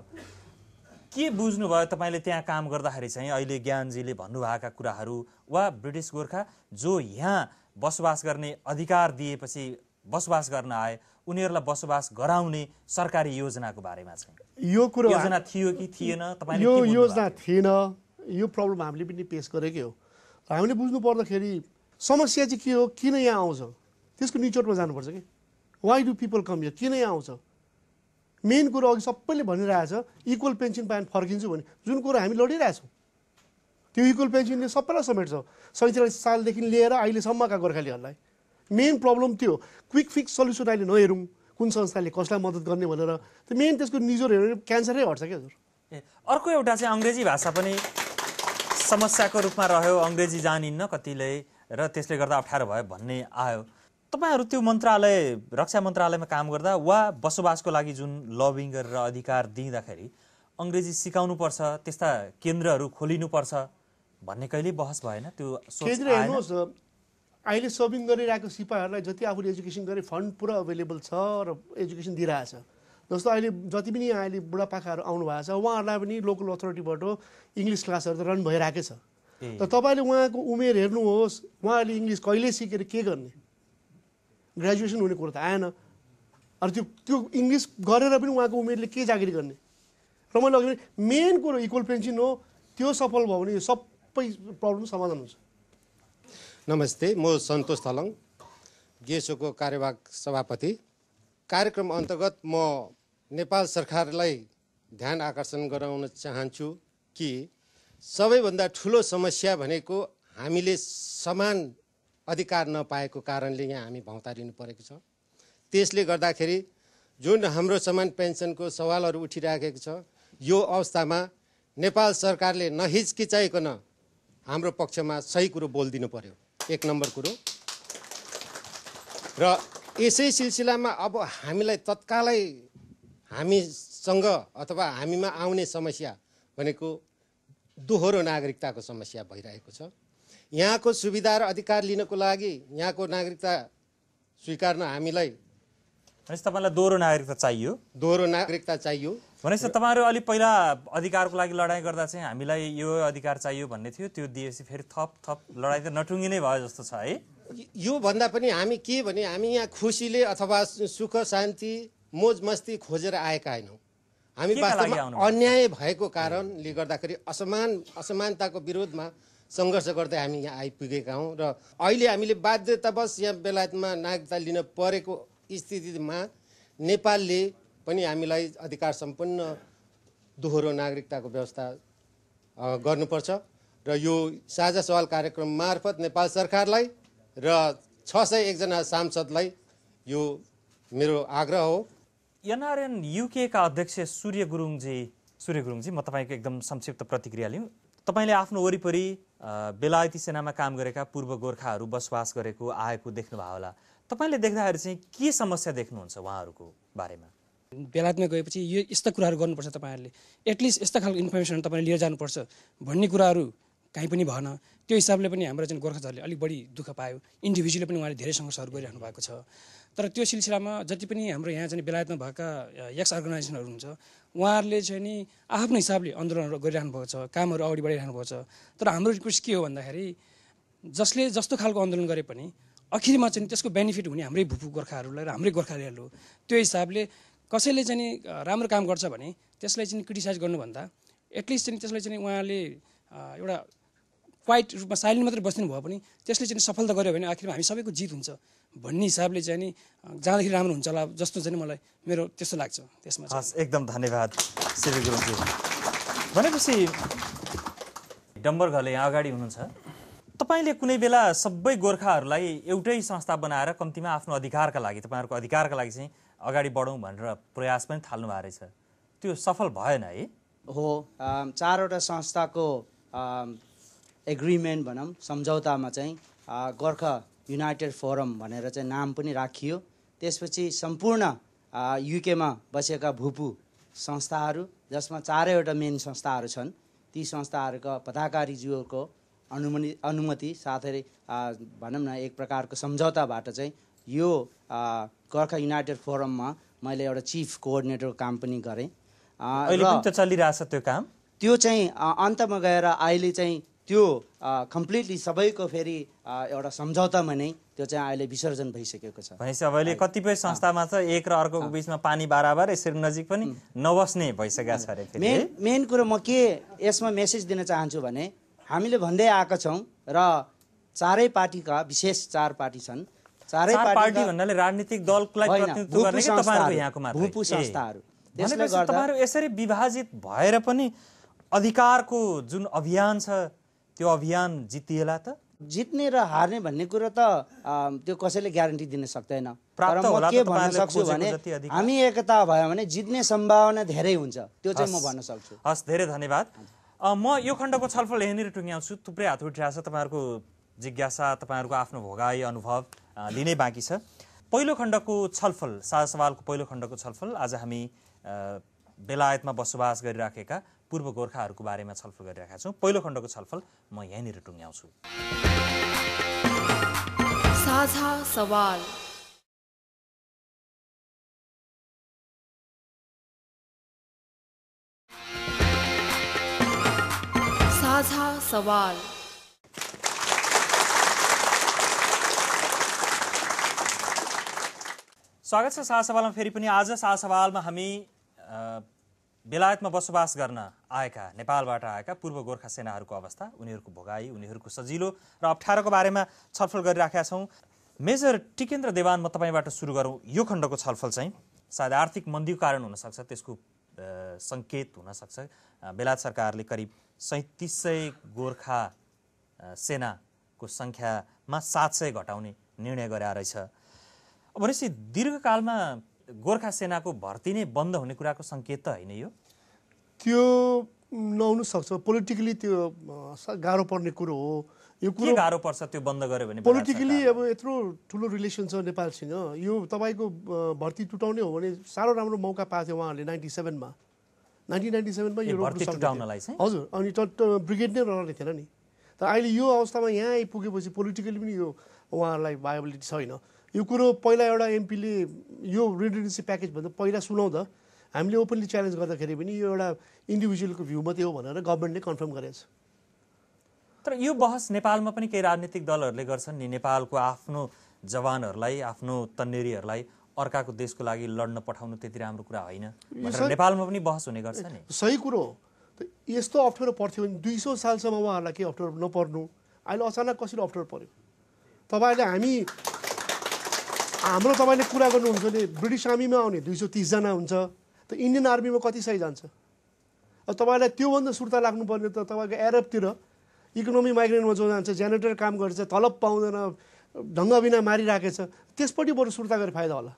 के बुझ्नुभयो तपाईँले त्यहाँ काम गर्दाखेरि चाहिँ अहिले ज्ञानजीले भन्नुभएका कुराहरू वा ब्रिटिस गोर्खा जो यहाँ बसोबास गर्ने अधिकार दिएपछि बसोबास गर्न आए उनीहरूलाई बसोबास गराउने सरकारी योजनाको बारेमा चाहिँ यो कुरो योजना थियो कि थिएन? तपाईँले यो योजना थिएन, यो प्रब्लम हामीले पनि पेस गरेकै हो। हामीले बुझ्नु पर्दाखेरि समस्या चाहिँ के हो, किन यहाँ आउँछ, त्यसको निचोडमा जानुपर्छ कि why do people come here, किन यहाँ आउँछ। मेन कुरो अघि सबैले भनिरहेछ इक्वल पेन्सन पायो भने फर्किन्छु भने, जुन कुरो हामी लडिरहेछौँ त्यो इक्वल पेन्सनले सबैलाई समेट्छ। 47 सालदेखि लिएर अहिलेसम्मका गोर्खालीहरूलाई मेन प्रब्लम त्यो। क्विक फिक्स सल्युसन अहिले नहेरौँ कुन संस्थाले कसलाई मद्दत गर्ने भनेर, त्यो मेन त्यसको निजोर हेरेर क्यान्सरै हट्छ क्या हजुर। अर्को एउटा चाहिँ अङ्ग्रेजी भाषा पनि समस्याको रूपमा रह्यो, अङ्ग्रेजी जानिन्न कतिले र त्यसले गर्दा अप्ठ्यारो भयो भन्ने आयो। तपाईँहरू त्यो मन्त्रालय, रक्षा मन्त्रालयमा काम गर्दा वा बसोबासको लागि जुन लबिङ गरेर अधिकार दिँदाखेरि अङ्ग्रेजी सिकाउनुपर्छ, त्यस्ता केन्द्रहरू खोलिनुपर्छ भन्ने कहिले बहस भएन? त्यो केन्द्र हेर्नुहोस्, अहिले सर्भिङ गरिरहेको सिपाहीहरूलाई जति आफूले एजुकेसन गरे फन्ड पुरा अभाइलेबल छ र एजुकेसन दिइरहेछ। जस्तो अहिले जति पनि अहिले बुढापाकाहरू आउनु भएको छ उहाँहरूलाई पनि लोकल अथोरिटीबाट इङ्ग्लिस क्लासहरू त रन भइरहेकै छ। त तपाईँले उहाँको उमेर हेर्नुहोस्, उहाँहरूले इङ्ग्लिस कहिले सिकेर के गर्ने, ग्रेजुएसन हुने कुरो त आएन। अरू त्यो इङ्ग्लिस गरेर पनि उहाँको उमेरले के जागिरी गर्ने। र मैले अघि मेन कुरो इक्वल पेन्सन हो, त्यो सफल भयो भने यो सबै प्रब्लम समाधान हुन्छ। नमस्ते, म सन्तोष थलङ, गेसोको कार्यवाहक सभापति। कार्यक्रम अन्तर्गत म नेपाल सरकारलाई ध्यान आकर्षण गराउन चाहन्छु कि सबैभन्दा ठुलो समस्या भनेको हामीले समान अधिकार नपाएको कारणले यहाँ हामी भौँतारिनु परेको छ। त्यसले गर्दाखेरि जुन हाम्रो समान पेन्सनको सवालहरू उठिराखेको छ, यो अवस्थामा नेपाल सरकारले नहिचकिचाइकन हाम्रो पक्षमा सही कुरो बोलिदिनु पर्यो, एक नम्बर कुरो। र यसै सिलसिलामा अब हामीलाई तत्कालै हामीसँग अथवा हामीमा आउने समस्या भनेको दोहोरो नागरिकताको समस्या भइरहेको छ। यहाँको सुविधा र अधिकार लिनको लागि यहाँको नागरिकता स्वीकार्न हामीलाई तपाईँलाई दोहोरो नागरिकता चाहियो? दोहोरो नागरिकता चाहियो भनेपछि तपाईँहरू अलि पहिला अधिकारको लागि लडाइँ गर्दा चाहिँ हामीलाई यो अधिकार चाहियो भन्ने थियो, त्यो दिएपछि फेरि थप लडाइँ त नटुङ्गी नै भयो जस्तो छ है। यो भन्दा पनि हामी के भने हामी यहाँ खुसीले अथवा सुख शान्ति मोज मस्ती खोजेर आएका होइनौँ। हामी वास्तवमा अन्याय भएको कारणले गर्दाखेरि असमानताको विरोधमा सङ्घर्ष गर्दै हामी यहाँ आइपुगेका हौँ। र अहिले हामीले बाध्यतावश यहाँ बेलायतमा नागरिकता लिन परेको स्थितिमा नेपालले पनि हामीलाई अधिकार सम्पन्न दोहोरो नागरिकताको व्यवस्था गर्नुपर्छ। र यो साझा सवाल कार्यक्रम मार्फत नेपाल सरकारलाई र 601 जना सांसदलाई यो मेरो आग्रह हो। एनआरएन युके का अध्यक्ष सूर्य गुरुङजी, म तपाईँको एकदम संक्षिप्त प्रतिक्रिया लिउँ। तपाईँले आफ्नो वरिपरि बेलायती सेनामा काम गरेका पूर्व गोर्खाहरू बसोबास गरेको आएको देख्नुभयो होला। तपाईँले देख्दाखेरि चाहिँ के समस्या देख्नुहुन्छ उहाँहरूको बारेमा? बेलायतमा गएपछि यो यस्ता कुराहरू गर्नुपर्छ, तपाईँहरूले एटलिस्ट यस्ता खालको इन्फर्मेसन तपाईँले लिएर जानुपर्छ भन्ने कुराहरू कहीँ पनि भएन। त्यो हिसाबले पनि हाम्रो चाहिँ गोर्खाहरूले अलिक बढी दुःख पायो। इन्डिभिजुअली पनि उहाँले धेरै सङ्घर्षहरू गरिरहनु भएको छ। तर त्यो सिलसिलामा जति पनि हाम्रो यहाँ चाहिँ बेलायतमा भएका एक्स अर्गनाइजेसनहरू हुन्छ उहाँहरूले चाहिँ नि आफ्नो हिसाबले आन्दोलनहरू गरिरहनु भएको छ, कामहरू अगाडि बढाइरहनु भएको छ। तर हाम्रो रिक्वेस्ट के हो भन्दाखेरि जसले जस्तो खालको आन्दोलन गरे पनि आखिरमा चाहिँ त्यसको बेनिफिट हुने हाम्रै भूपू गोर्खाहरूलाई र हाम्रै गोर्खालीहरू हो। त्यो हिसाबले कसैले चाहिँ नि राम्रो काम गर्छ भने त्यसलाई चाहिँ क्रिटिसाइज गर्नुभन्दा एटलिस्ट चाहिँ त्यसलाई चाहिँ उहाँले एउटा क्वाइट रूपमा साइलेन्ट मात्रै बस्दिनु भयो पनि त्यसले चाहिँ सफलता गर्यो भने आखिरमा हामी सबैको जित हुन्छ भन्ने हिसाबले चाहिँ नि जाँदाखेरि राम्रो हुन्छ होला जस्तो चाहिँ मलाई मेरो त्यस्तो लाग्छ। त्यसमा एकदम धन्यवाद शिविर गुरुङजी। भनेपछि डम्बर घरले यहाँ अगाडि हुनुहुन्छ, तपाईले कुनै बेला सबै गोर्खाहरूलाई एउटै संस्था बनाएर कम्तीमा आफ्नो अधिकारका लागि तपाईँहरूको अधिकारका लागि चाहिँ अगाडि बढौँ भनेर प्रयास पनि थाल्नु भएको रहेछ, त्यो सफल भएन है? हो, 4वटा संस्थाको एग्रिमेन्ट भनौँ सम्झौतामा चाहिँ गोर्खा युनाइटेड फोरम भनेर चाहिँ नाम पनि राखियो। त्यसपछि सम्पूर्ण युकेमा बसेका भूपू संस्थाहरू जसमा 4वटा मेन संस्थाहरू छन् ती संस्थाहरूका पदाधिकारीज्यूहरूको अनुमति साथै भनौँ न एक प्रकारको सम्झौताबाट चाहिँ यो गोर्खा युनाइटेड फोरममा मैले एउटा चिफ कोअर्डिनेटरको काम पनि गरेँ। अहिले पनि त चलिरहेछ त्यो काम? त्यो चाहिँ अन्तमा गएर अहिले चाहिँ त्यो कम्प्लिटली सबैको फेरि एउटा सम्झौतामा नै त्यो चाहिँ अहिले विसर्जन भइसकेको छ। भनेपछि अब अहिले कतिपय संस्थामा त एक र अर्कोको बिचमा पानी बराबर यसरी नजिक पनि नबस्ने भइसकेको छ अरे। मेन कुरो म के यसमा मेसेज दिन चाहन्छु भने हामीले भन्दै आएका छौँ र चारै पार्टीका विशेष 4 पार्टी छन्, चारै पार्टी भन्नाले राजनीतिक दललाई प्रतिनिधित्व गर्ने कि तपाईहरुको यहाँको मात्र भूपू संस्थाहरू। त्यसले गर्दा तपाईहरु यसरी विभाजित भएर पनि अधिकारको जुन अभियान छ त्यो अभियान जितिएला त? जित्ने र हार्ने भन्ने कुरो त त्यो कसैले ग्यारेन्टी दिन सक्दैन। तर म के भन्न सक्छु भने हामी एकता भयो भने जित्ने सम्भावना धेरै हुन्छ, त्यो चाहिँ म भन्न सक्छु। हस्, धेरै धन्यवाद। म यो खण्डको छलफल यहीँनिर टुङ्ग्याउँछु। थुप्रै हात उठिरहेछ, तपाईँहरूको जिज्ञासा, तपाईँहरूको आफ्नो भोगाई अनुभव लिनै बाँकी छ। पहिलो खण्डको छलफल, साझा सवालको पहिलो खण्डको छलफल आज हामी बेलायतमा बसोबास गरिराखेका पूर्व गोर्खाहरूको बारेमा छलफल गरिरहेका छौँ। पहिलो खण्डको छलफल म यहीँनिर टुङ्ग्याउँछु। साझा सवाल। साझा सवाल। स्वागत छ साझा सवालमा फेरि पनि। आज साझा सवालमा हामी बेलायतमा बसोबास गर्न आएका, नेपालबाट आएका पूर्व गोर्खा सेनाहरूको अवस्था, उनीहरूको भोगाई, उनीहरूको सजिलो र अप्ठ्यारोको बारेमा छलफल गरिराखेका छौँ। मेजर टिकेन्द्र देवान, म तपाईँबाट सुरु गरौँ। यो खण्डको छलफल चाहिँ सायद आर्थिक मन्दीको कारण हुनसक्छ, त्यसको सङ्केत हुनसक्छ। बेलायत सरकारले करिब 3700 गोर्खा सेनाको सङ्ख्यामा 700 घटाउने निर्णय गरेर रहेछ। भनेपछि दीर्घकालमा गोर्खा सेनाको भर्ती नै बन्द हुने कुराको सङ्केत त होइन यो? त्यो नहुन सक्छ। पोलिटिकली त्यो गाह्रो पर्ने कुरो हो। यो कुरो गाह्रो पर्छ त्यो बन्द गर्यो भने? पोलिटिकली अब यत्रो ठुलो रिलेसन छ नेपालसँग, यो तपाईँको भर्ती टुटाउने हो भने साह्रो राम्रो मौका पाएको थियो उहाँहरूले 1997मा यो भर्ती टुटाउनलाई चाहिँ। हजुर, अनि ब्रिगेड नै रहने थिएन नि। तर अहिले यो अवस्थामा यहाँ आइपुगेपछि पोलिटिकली पनि यो उहाँहरूलाई भायबिलिटी छैन। यो कुरो पहिला एउटा एमपीले यो रिडेन्डेन्सी प्याकेज भन्दा पहिला सुनाउँदा हामीले ओपनली च्यालेन्ज गर्दाखेरि पनि यो एउटा इन्डिभिजुअलको भ्यू मात्रै हो भनेर गभर्मेन्टले कन्फर्म गरेको छ। तर यो बहस नेपालमा पनि केही राजनीतिक दलहरूले गर्छन् नि, नेपालको आफ्नो जवानहरूलाई, आफ्नो तन्नेरीहरूलाई अर्काको देशको लागि लड्न पठाउनु त्यति राम्रो कुरा होइन भनेर नेपालमा पनि बहस हुने गर्छ नि। सही कुरो हो। यस्तो अप्ठ्यारो पर्थ्यो भने 200 सालसम्म उहाँहरूलाई के अप्ठ्यारो नपर्नु, अहिले अचानक कसरी अप्ठ्यारो पर्यो? तपाईँले हाम्रो तपाईँले कुरा गर्नुहुन्छ भने ब्रिटिस आर्मीमा आउने 230 जना हुन्छ, त इन्डियन आर्मीमा कति सही जान्छ? अब तपाईँलाई त्योभन्दा सुर्ता लाग्नुपर्ने त तपाईँको एरबतिर इकोनोमी माइग्रेन्टमा जो जान्छ, जेनेरेटर काम गर्छ, तलब पाउँदैन, ढङ्गबिना मारिराखेछ, त्यसपट्टि बरु सुर्ता गरे फाइदा होला।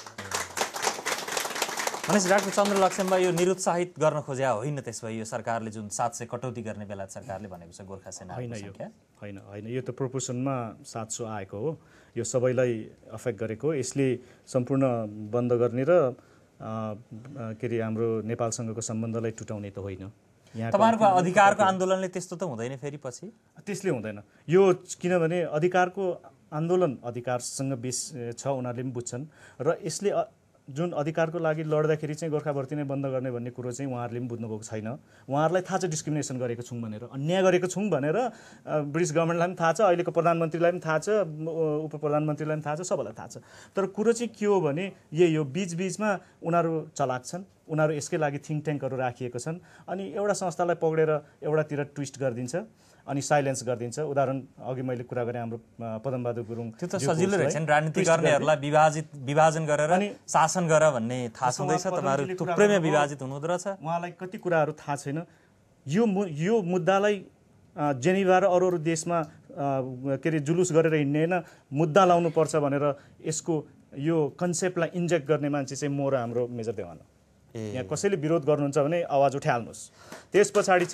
भनेपछि डाक्टर चन्द्र लक्ष्मणमा यो निरुत्साहित गर्न खोज्या होइन त्यसो भए यो सरकारले जुन 700 कटौती गर्ने बेला सरकारले भनेको छ गोर्खा सेना होइन, यो त प्रोपोर्सनमा 700 आएको हो। यो सबैलाई अफेक्ट गरेको, यसले सम्पूर्ण बन्द गर्ने र के अरे हाम्रो नेपालसँगको सम्बन्धलाई टुटाउने त होइन। तपाईहरुको अधिकारको आन्दोलनले त्यस्तो त हुँदैन फेरि पछि? त्यसले हुँदैन यो, किनभने अधिकारको आन्दोलन अधिकारसँग बेस छ, उनीहरूले पनि बुझ्छन् र यसले जुन अधिकारको लागि लड्दाखेरि चाहिँ गोर्खा भर्ती नै बन्द गर्ने भन्ने कुरो चाहिँ उहाँहरूले पनि बुझ्नुभएको छैन। उहाँहरूलाई थाहा छ डिस्क्रिमिनेसन गरेको छौँ भनेर, अन्याय गरेको छौँ भनेर ब्रिटिस गभर्मेन्टलाई पनि थाहा छ, अहिलेको प्रधानमन्त्रीलाई पनि थाहा छ, उप प्रधानमन्त्रीलाई पनि थाहा छ, सबैलाई थाहा छ। तर कुरो चाहिँ के हो भने यो बीचबीचमा उनीहरू चलाक छन्, उनीहरू यसकै लागि थिङ्क ट्याङ्कहरू राखिएको छन् अनि एउटा संस्थालाई पक्रेर एउटातिर ट्विस्ट गरिदिन्छ अनि साइलेन्स गरिदिन्छ। उदाहरण अघि मैले कुरा गरेँ हाम्रो पदमबहादुर गुरुङ, त्यो त सजिलो रहेछ नि, राजनीति गर्नेहरूलाई विभाजन गरेर अनि शासन गर भन्ने थाहा छँदैछ, तपाईँहरू थुप्रैमा विभाजित हुनुहुँदो रहेछ। उहाँलाई कति कुराहरू थाहा छैन। यो मुद्दालाई जेनेभा र अरू देशमा के अरे जुलुस गरेर हिँड्ने होइन, मुद्दा लाउनु पर्छ भनेर यसको यो कन्सेप्टलाई इन्जेक्ट गर्ने मान्छे चाहिँ म र हाम्रो मेजर देवान। यहाँ कसैले विरोध गर्नुहुन्छ भने आवाज उठाइहाल्नुहोस्। त्यस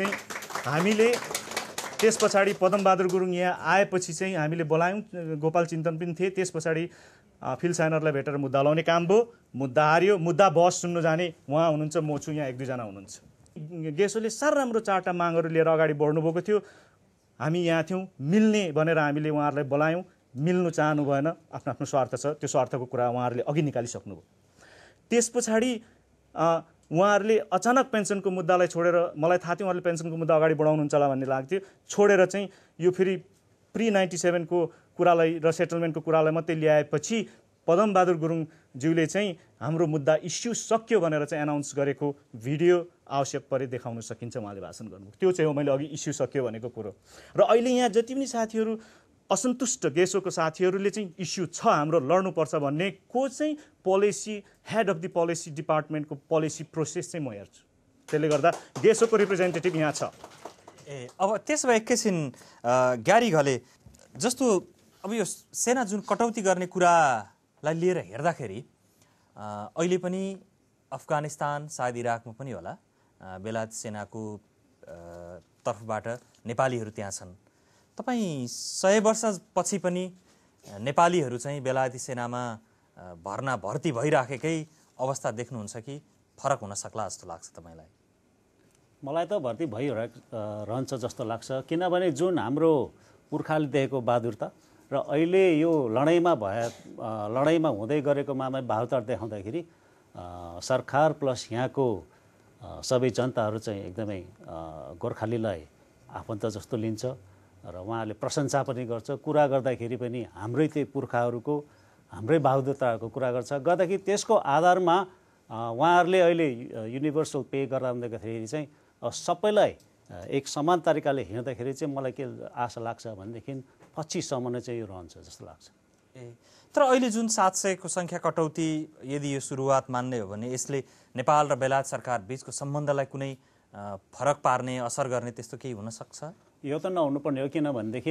पछाडि पदमबहादुर गुरुङ यहाँ आएपछि चाहिँ हामीले बोलायौँ, गोपाल चिन्तन पनि थिए। त्यस पछाडि फिल साइनरलाई भेटेर मुद्दा लाउने काम भयो, मुद्दा हार्यो, मुद्दा बहस सुन्नु जाने उहाँ हुनुहुन्छ, म छु, यहाँ 1-2 जना हुनुहुन्छ। गेसोले साह्रै राम्रो 4टा मागहरू लिएर अगाडि बढ्नुभएको थियो। हामी यहाँ थियौँ, मिल्ने भनेर हामीले उहाँहरूलाई बोलायौँ, मिल्नु चाहनु भएन, आफ्नो आफ्नो स्वार्थ छ, त्यो स्वार्थको कुरा उहाँहरूले अघि निकालिसक्नुभयो। त्यस पछाडि उहाँहरूले अचानक पेन्सनको मुद्दालाई छोडेर, मलाई थाहा थियो उहाँहरूले पेन्सनको मुद्दा अगाडि बढाउनुहुन्छ होला भन्ने लाग्थ्यो, छोडेर चाहिँ यो फेरि प्री-97 को कुरालाई र सेटलमेन्टको कुरालाई मात्रै ल्याएपछि पदमबहादुर गुरुङज्यूले चाहिँ हाम्रो मुद्दा इस्यु सक्यो भनेर चाहिँ एनाउन्स गरेको भिडियो आवश्यक परे देखाउन सकिन्छ, उहाँले भाषण गर्नुभयो। त्यो चाहिँ हो मैले अघि इस्यु सक्यो भनेको कुरो। र अहिले यहाँ जति पनि साथीहरू असन्तुष्ट गेसोको साथीहरूले चाहिँ इस्यु छ हाम्रो, लड्नुपर्छ भन्ने को चाहिँ policy head of the policy डिपार्टमेन्टको पोलिसी प्रोसेस चाहिँ म हेर्छु। त्यसले गर्दा गेसोको रिप्रेजेन्टेटिभ यहाँ छ। अब त्यसो भए एकैछिन ग्यारी घले जस्तो अब यो सेना जुन कटौती गर्ने कुरालाई लिएर हेर्दाखेरि अहिले पनि अफगानिस्तान, सायद इराकमा पनि होला, बेलायत सेनाको तर्फबाट नेपालीहरू त्यहाँ छन्। तपाईँ 100 वर्षपछि पनि नेपालीहरू चाहिँ बेलायती सेनामा भर्ती भइराखेकै अवस्था देख्नुहुन्छ कि फरक हुन सक्ला जस्तो लाग्छ तपाईँलाई? मलाई त भर्ती भइरहन्छ जस्तो लाग्छ, किनभने जुन हाम्रो पुर्खाले देखेको बहादुरता र अहिले यो लडाइँमा हुँदै गरेको बहादुरता देखाउँदाखेरि सरकार प्लस यहाँको सबै जनताहरू चाहिँ एकदमै गोर्खालीलाई आफन्त जस्तो लिन्छ र उहाँले प्रशंसा पनि गर्छ। कुरा गर्दाखेरि पनि हाम्रै त्यही पुर्खाहरूको हाम्रै बहादुरताको कुरा गर्दाखेरि त्यसको आधारमा उहाँहरूले अहिले युनिभर्सल पे गर्दाखेरि चाहिँ सबैलाई एक समान तरिकाले हिँड्दाखेरि चाहिँ मलाई के आशा लाग्छ भनेदेखि पछिसम्म नै चाहिँ यो रहन्छ जस्तो लाग्छ। तर अहिले जुन 700 को सङ्ख्या कटौती यदि यो सुरुवात मान्ने हो भने यसले नेपाल र बेलायत सरकार बीचको सम्बन्धलाई कुनै फरक पार्ने, असर गर्ने त्यस्तो केही हुन सक्छ? यो त नहुनुपर्ने हो, किनभनेदेखि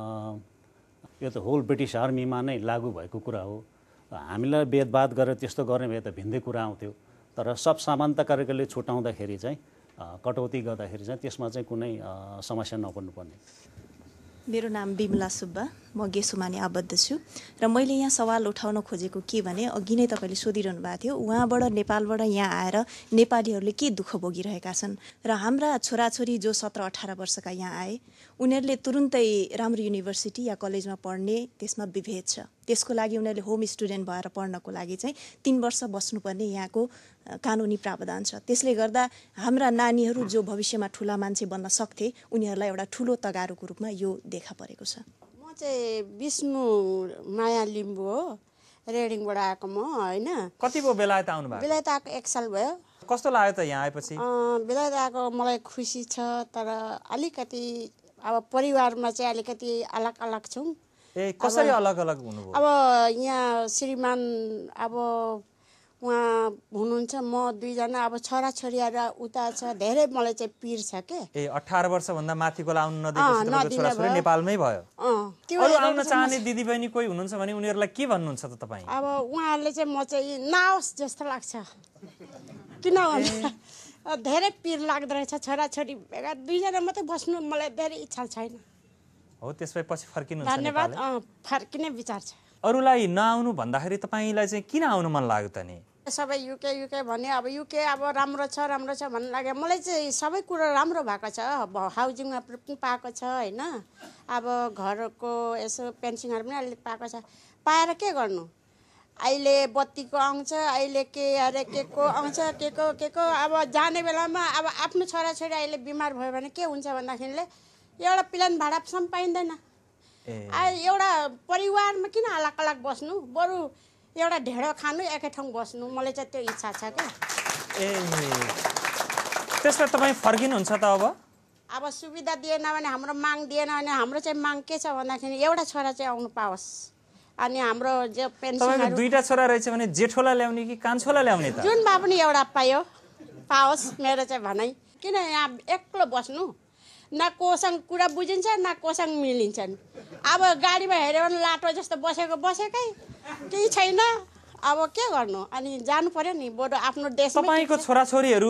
यो त होल ब्रिटिस आर्मीमा नै लागू भएको कुरा हो। हामीलाई भेदभाद गरेर त्यस्तो गर्ने भए त भिन्दै कुरा आउँथ्यो। तर सब समानता कार्यले छुटाउँदाखेरि चाहिँ कटौती गर्दाखेरि चाहिँ त्यसमा चाहिँ कुनै समस्या नपर्नुपर्ने। मेरो नाम बिमला सुब्बा, म गेसोमा नै आबद्ध छु र मैले यहाँ सवाल उठाउन खोजेको के भने अघि नै तपाईँले सोधिरहनु भएको थियो, उहाँबाट नेपालबाट यहाँ आएर नेपालीहरूले के दुःख भोगिरहेका छन् र हाम्रा छोराछोरी जो 17-18 वर्षका यहाँ आए उनीहरूले तुरुन्तै राम्रो युनिभर्सिटी या कलेजमा पढ्ने त्यसमा विभेद छ। त्यसको लागि उनीहरूले होम स्टुडेन्ट भएर पढ्नको लागि चाहिँ 3 वर्ष बस्नुपर्ने यहाँको कानुनी प्रावधान छ। त्यसले गर्दा हाम्रा नानीहरू जो भविष्यमा ठुला मान्छे बन्न सक्थे उनीहरूलाई एउटा ठुलो तगारोको रूपमा यो देखा परेको छ। म चाहिँ विष्णु माया लिम्बू हो, रेडिङबाट आएको म होइन। कति भयो बेलायत आउनु भएको? बेलायत आएको 1 साल भयो। कस्तो लाग्यो त यहाँ आएपछि? बेलायत आएको मलाई खुसी छ, तर अलिकति अब परिवारमा चाहिँ अलिकति अलग अलग छौँ। कसरी अलग अलग हुनुभयो? अब यहाँ श्रीमान अब उहाँ हुनुहुन्छ, म 2 जना, अब छोराछोरीहरू उता छ, धेरै मलाई चाहिँ पिर छ के। 18 वर्षभन्दा माथिको आउनु नदिएपछि तपाईँको छोराछोरी नेपालमै भयो। अरू आउन चाहने दिदीबहिनी कोही हुनुहुन्छ भने उनीहरूलाई के भन्नुहुन्छ त तपाईँ? अब उहाँहरूले चाहिँ म चाहिँ नआओस् जस्तो लाग्छ, किनभने धेरै पिर लाग्दो रहेछ। छोराछोरी भेगा 2 जना मात्रै बस्नु मलाई धेरै इच्छा छैन। हो, त्यसपछि पछि फर्किनुहुन्छ? धन्यवाद, फर्किने विचार छ। अरूलाई नआउनु भन्दाखेरि तपाईँलाई चाहिँ किन आउनु मन लाग्यो त नि? सबै युके भने अब युके अब राम्रो छ भन्नु लाग्यो। मलाई चाहिँ सबै कुरो राम्रो भएको छ। अब हाउजिङमा पनि पाएको छ होइन, अब घरको यसो पेन्सनहरू पनि अहिले पाएको छ। पाएर के गर्नु, अहिले बत्तीको आउँछ, अहिले के अरे के को आउँछ, के को अब जाने बेलामा अब आफ्नो छोराछोरी अहिले बिमार भयो भने के हुन्छ भन्दाखेरिले एउटा प्लेन भाडासम्म पाइँदैन। एउटा परिवारमा किन अलग अलग बस्नु, बरु एउटा ढेँडो खानु, एकै ठाउँ बस्नु। मलाई चाहिँ त्यो इच्छा छ क्या। त्यसमा तपाईँ फर्किनुहुन्छ त? अब सुविधा दिएन भने, हाम्रो माग दिएन भने, हाम्रो चाहिँ माग के छ भन्दाखेरि एउटा छोरा चाहिँ आउनु पाओस्। अनि हाम्रो जो पेन्सन, दुईटा छोरा रहेछ भने जेठोला ल्याउने कि कान्छोला ल्याउने त? जुन भए पनि एउटा पाओस् मेरो चाहिँ भनाइ। किन यहाँ एक्लो बस्नु, न कोसँग कुरा बुझिन्छ न कोसँग मिलिन्छन्। अब गाडीमा हेऱ्यो भने लाटो जस्तो बसेकै केही छैन। अब के गर्नु, अनि जानु पर्यो नि, बरु आफ्नो देश। तपाईँको छोराछोरीहरू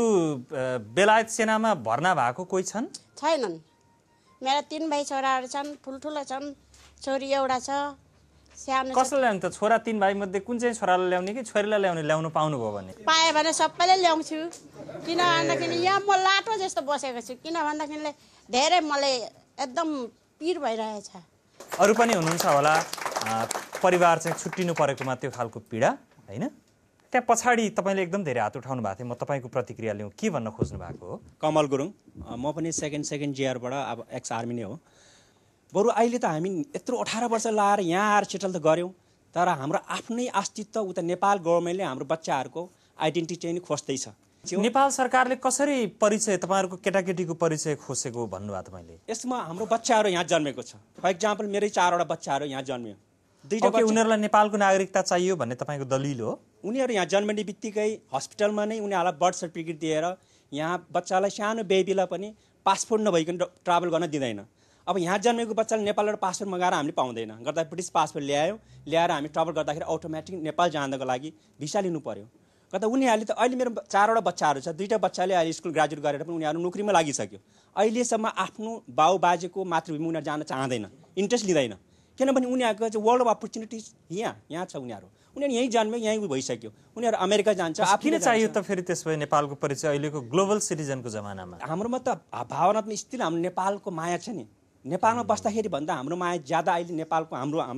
बेलायत सेनामा भर्ना भएको कोही छन्? छैनन्। मेरा 3 भाइ छोराहरू छन्, ठुल्ठुलो छन्, छोरी एउटा छ, सानो। कसले ल्याउनु त? छोरा 3 भाइ मध्ये कुन चाहिँ छोरालाई ल्याउने कि छोरीलाई ल्याउनु पाउनुभयो भने? पाएँ भने सबैले ल्याउँछु। किन भन्दाखेरि यहाँ म लाटो जस्तो बसेको छु। किन भन्दाखेरि धेरै मलाई एकदम पिर भइरहेछ। अरू पनि हुनुहुन्छ होला, परिवार चाहिँ छुट्टिनु परेकोमा त्यो खालको पीडा होइन? त्यहाँ पछाडि तपाईँले एकदम धेरै हात उठाउनु भएको थियो। म तपाईँको प्रतिक्रिया लिउँ, के भन्न खोज्नु भएको हो? कमल गुरुङ, म पनि सेकेन्ड जिआरबाट अब एक्स आर्मी नै हो। बरु अहिले त हामी यत्रो 18 वर्ष लाएर यहाँ आएर सेटल त गऱ्यौँ, तर हाम्रो आफ्नै अस्तित्व उता नेपाल गभर्मेन्टले हाम्रो बच्चाहरूको आइडेन्टिटी चाहिँ नि खोज्दैछ। नेपाल सरकारले कसरी परिचय, तपाईँहरूको केटाकेटीको परिचय खोसेको भन्नुभयो तपाईँले? यसमा हाम्रो बच्चाहरू यहाँ जन्मेको छ। फर इक्जाम्पल मेरै 4वटा बच्चाहरू यहाँ जन्मियो। उनीहरूलाई नेपालको नागरिकता चाहियो भन्ने तपाईँको दलिल हो? उनीहरू यहाँ जन्मिने बित्तिकै हस्पिटलमा नै उनीहरूलाई बर्थ सर्टिफिकेट दिएर यहाँ बच्चालाई, सानो बेबीलाई पनि पासपोर्ट नभइकन ट्राभल गर्न दिँदैन। अब यहाँ जन्मेको बच्चाले नेपालबाट पासपोर्ट मगाएर हामीले पाउँदैन। गर्दा ब्रिटिस पासपोर्ट ल्याएर हामी ट्राभल गर्दाखेरि अटोमेटिक नेपाल जानको लागि भिसा लिनु पर्यो। गर्दा उनीहरूले त अहिले मेरो 4वटा बच्चाहरू छ, 2टा बच्चाले अहिले स्कुल ग्रेजुएट गरेर पनि उनीहरू नोकरीमा लागिसक्यो। अहिलेसम्म आफ्नो बाउ बाजेको मातृभूमि उनीहरू जान चाहँदैन, इन्ट्रेस्ट लिँदैन। किनभने उनीहरूको चाहिँ वर्ल्ड अफ अपर्च्युनिटिज यहाँ छ। उनीहरू यहीँ जन्मे, यहीँ भइसक्यो। उनीहरू अमेरिका जान्छ। किन चाहियो त फेरि त्यसो भए नेपालको परिचय अहिलेको ग्लोबल सिटिजनको जमानामा? हाम्रोमा त भावनात्मक स्थिति, हाम्रो नेपालको माया छ नि। नेपालमा बस्दाखेरि भन्दा हाम्रो माया ज्यादा अहिले नेपालको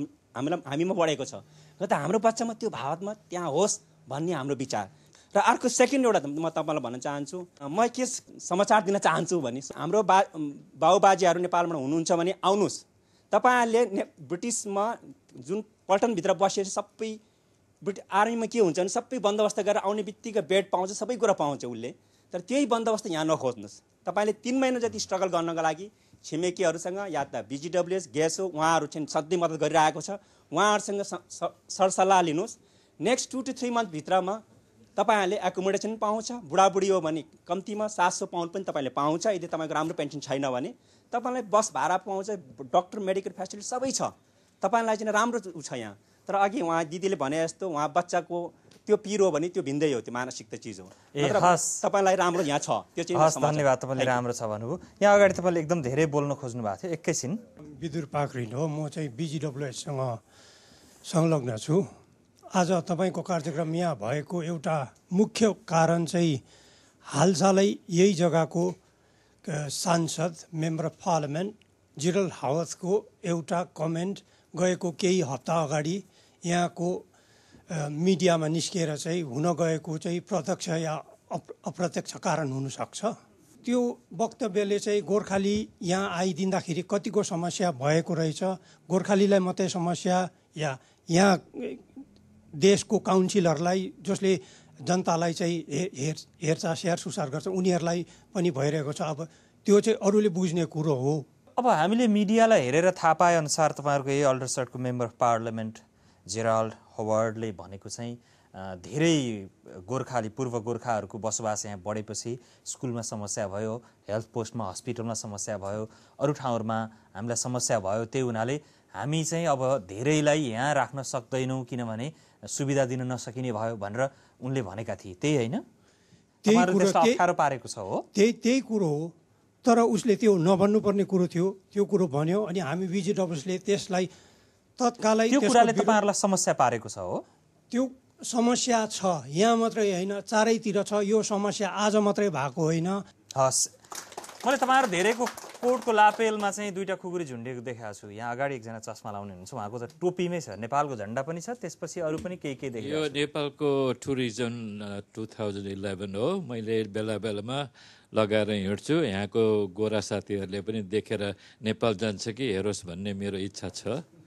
हामीमा बढेको छ। र त हाम्रो बच्चामा त्यो भावनात्मक त्यहाँ होस् भन्ने हाम्रो विचार। र अर्को सेकेन्ड एउटा म तपाईँलाई भन्न चाहन्छु, म के समाचार दिन चाहन्छु भने, हाम्रो बाउबाजेहरू नेपालमा हुनुहुन्छ भने आउनुहोस्। तपाईँहरूले ब्रिटिसमा जुन पल्टनभित्र बसेर सबै आर्मीमा के हुन्छ भने सबै बन्दोबस्त गरेर आउने बित्तिकै बेड पाउँछ, सबै कुरा पाउँछ उसले। तर त्यही बन्दोबस्त यहाँ नखोज्नुहोस्। तपाईँले 3 महिना जति स्ट्रगल गर्नको लागि छिमेकीहरूसँग या त BGWS गेसो उहाँहरू चाहिँ सधैँ मद्दत गरिरहेको छ, उहाँहरूसँग सरसल्लाह लिनुहोस्। नेक्स्ट 2 to 3 मन्थभित्रमा तपाईँहरूले एकोमोडेसन पाउँछ। बुढाबुढी हो भने कम्तीमा 700 पाउन्ड पनि तपाईँले पाउँछ। यदि तपाईँको राम्रो पेन्सन छैन भने तपाईँलाई बस भाडा पाउँछ, डक्टर मेडिकल फेसिलिटी सबै छ। तपाईँलाई चाहिँ राम्रो छ यहाँ। तर अघि उहाँ दिदीले भने जस्तो उहाँ बच्चाको त्यो पिर हो भने त्यो भिन्दै हो, त्यो मानसिकता चिज हो। तपाईँलाई राम्रो यहाँ छ त्यो चाहिँ। धन्यवाद, तपाईँले राम्रो छ भन्नुभयो। यहाँ अगाडि तपाईँले एकदम धेरै बोल्न खोज्नु भएको थियो। एकैछिन। विदुर पाखरिन हो, म चाहिँ BGWSसँग संलग्न छु। आज तपाईँको कार्यक्रम यहाँ भएको एउटा मुख्य कारण चाहिँ हालसालै यही जग्गाको सांसद मेम्बर अफ पार्लियामेन्ट जेरल्ड हावर्थको एउटा कमेन्ट गएको केही हप्ता अगाडि यहाँको मिडियामा निस्किएर चाहिँ हुन गएको चाहिँ प्रत्यक्ष या अप्रत्यक्ष कारण हुनसक्छ। त्यो वक्तव्यले चाहिँ गोर्खाली यहाँ आइदिँदाखेरि कतिको समस्या भएको रहेछ, गोर्खालीलाई मात्रै समस्या या यहाँ देशको काउन्सिलरलाई जसले जनतालाई चाहिँ हेरचाह स्याहार सुसार गर्छ उनीहरूलाई पनि भइरहेको छ। अब त्यो चाहिँ अरूले बुझ्ने कुरो हो। अब हामीले मिडियालाई हेरेर थाहा पाए अनुसार तपाईँहरूको यही अल्डरसटको मेम्बर अफ पार्लियामेन्ट जेराल्ड हावर्डले भनेको चाहिँ धेरै गोर्खाली पूर्व गोर्खाहरूको बसोबास यहाँ बढेपछि स्कुलमा समस्या भयो, हेल्थ पोस्टमा हस्पिटलमा समस्या भयो, अरू ठाउँहरूमा हामीलाई समस्या भयो। त्यही हुनाले हामी चाहिँ अब धेरैलाई यहाँ राख्न सक्दैनौँ किनभने सुविधा दिन नसकिने भयो भनेर उनले भनेका थिए। त्यही होइन? अप्ठ्यारो पारेको छ हो? त्यही कुरो हो। तर उसले त्यो नभन्नुपर्ने कुरो थियो, त्यो कुरो भन्यो। अनि हामी BGWSले त्यसलाई तत्कालै त्यो कुराले तपाईँहरूलाई समस्या पारेको छ हो? त्यो समस्या छ, यहाँ मात्रै होइन चारैतिर छ। यो समस्या आज मात्रै भएको होइन। हस्, मैले तपाईँहरू धेरैको कोटको लापेलमा चाहिँ दुईवटा खुकुरी झुन्डेको देखाएको छु। यहाँ अगाडि एकजना चस्मा लाउने हुनुहुन्छ, उहाँको त टोपीमै छ, नेपालको झन्डा पनि छ, त्यसपछि अरू पनि केही केही देखेको यो नेपालको टुरिज्म 2011 हो। मैले बेला बेलामा लगाएर हिँड्छु। यहाँको गोरा साथीहरूले पनि देखेर नेपाल जान्छ कि हेरोस् भन्ने मेरो इच्छा छ।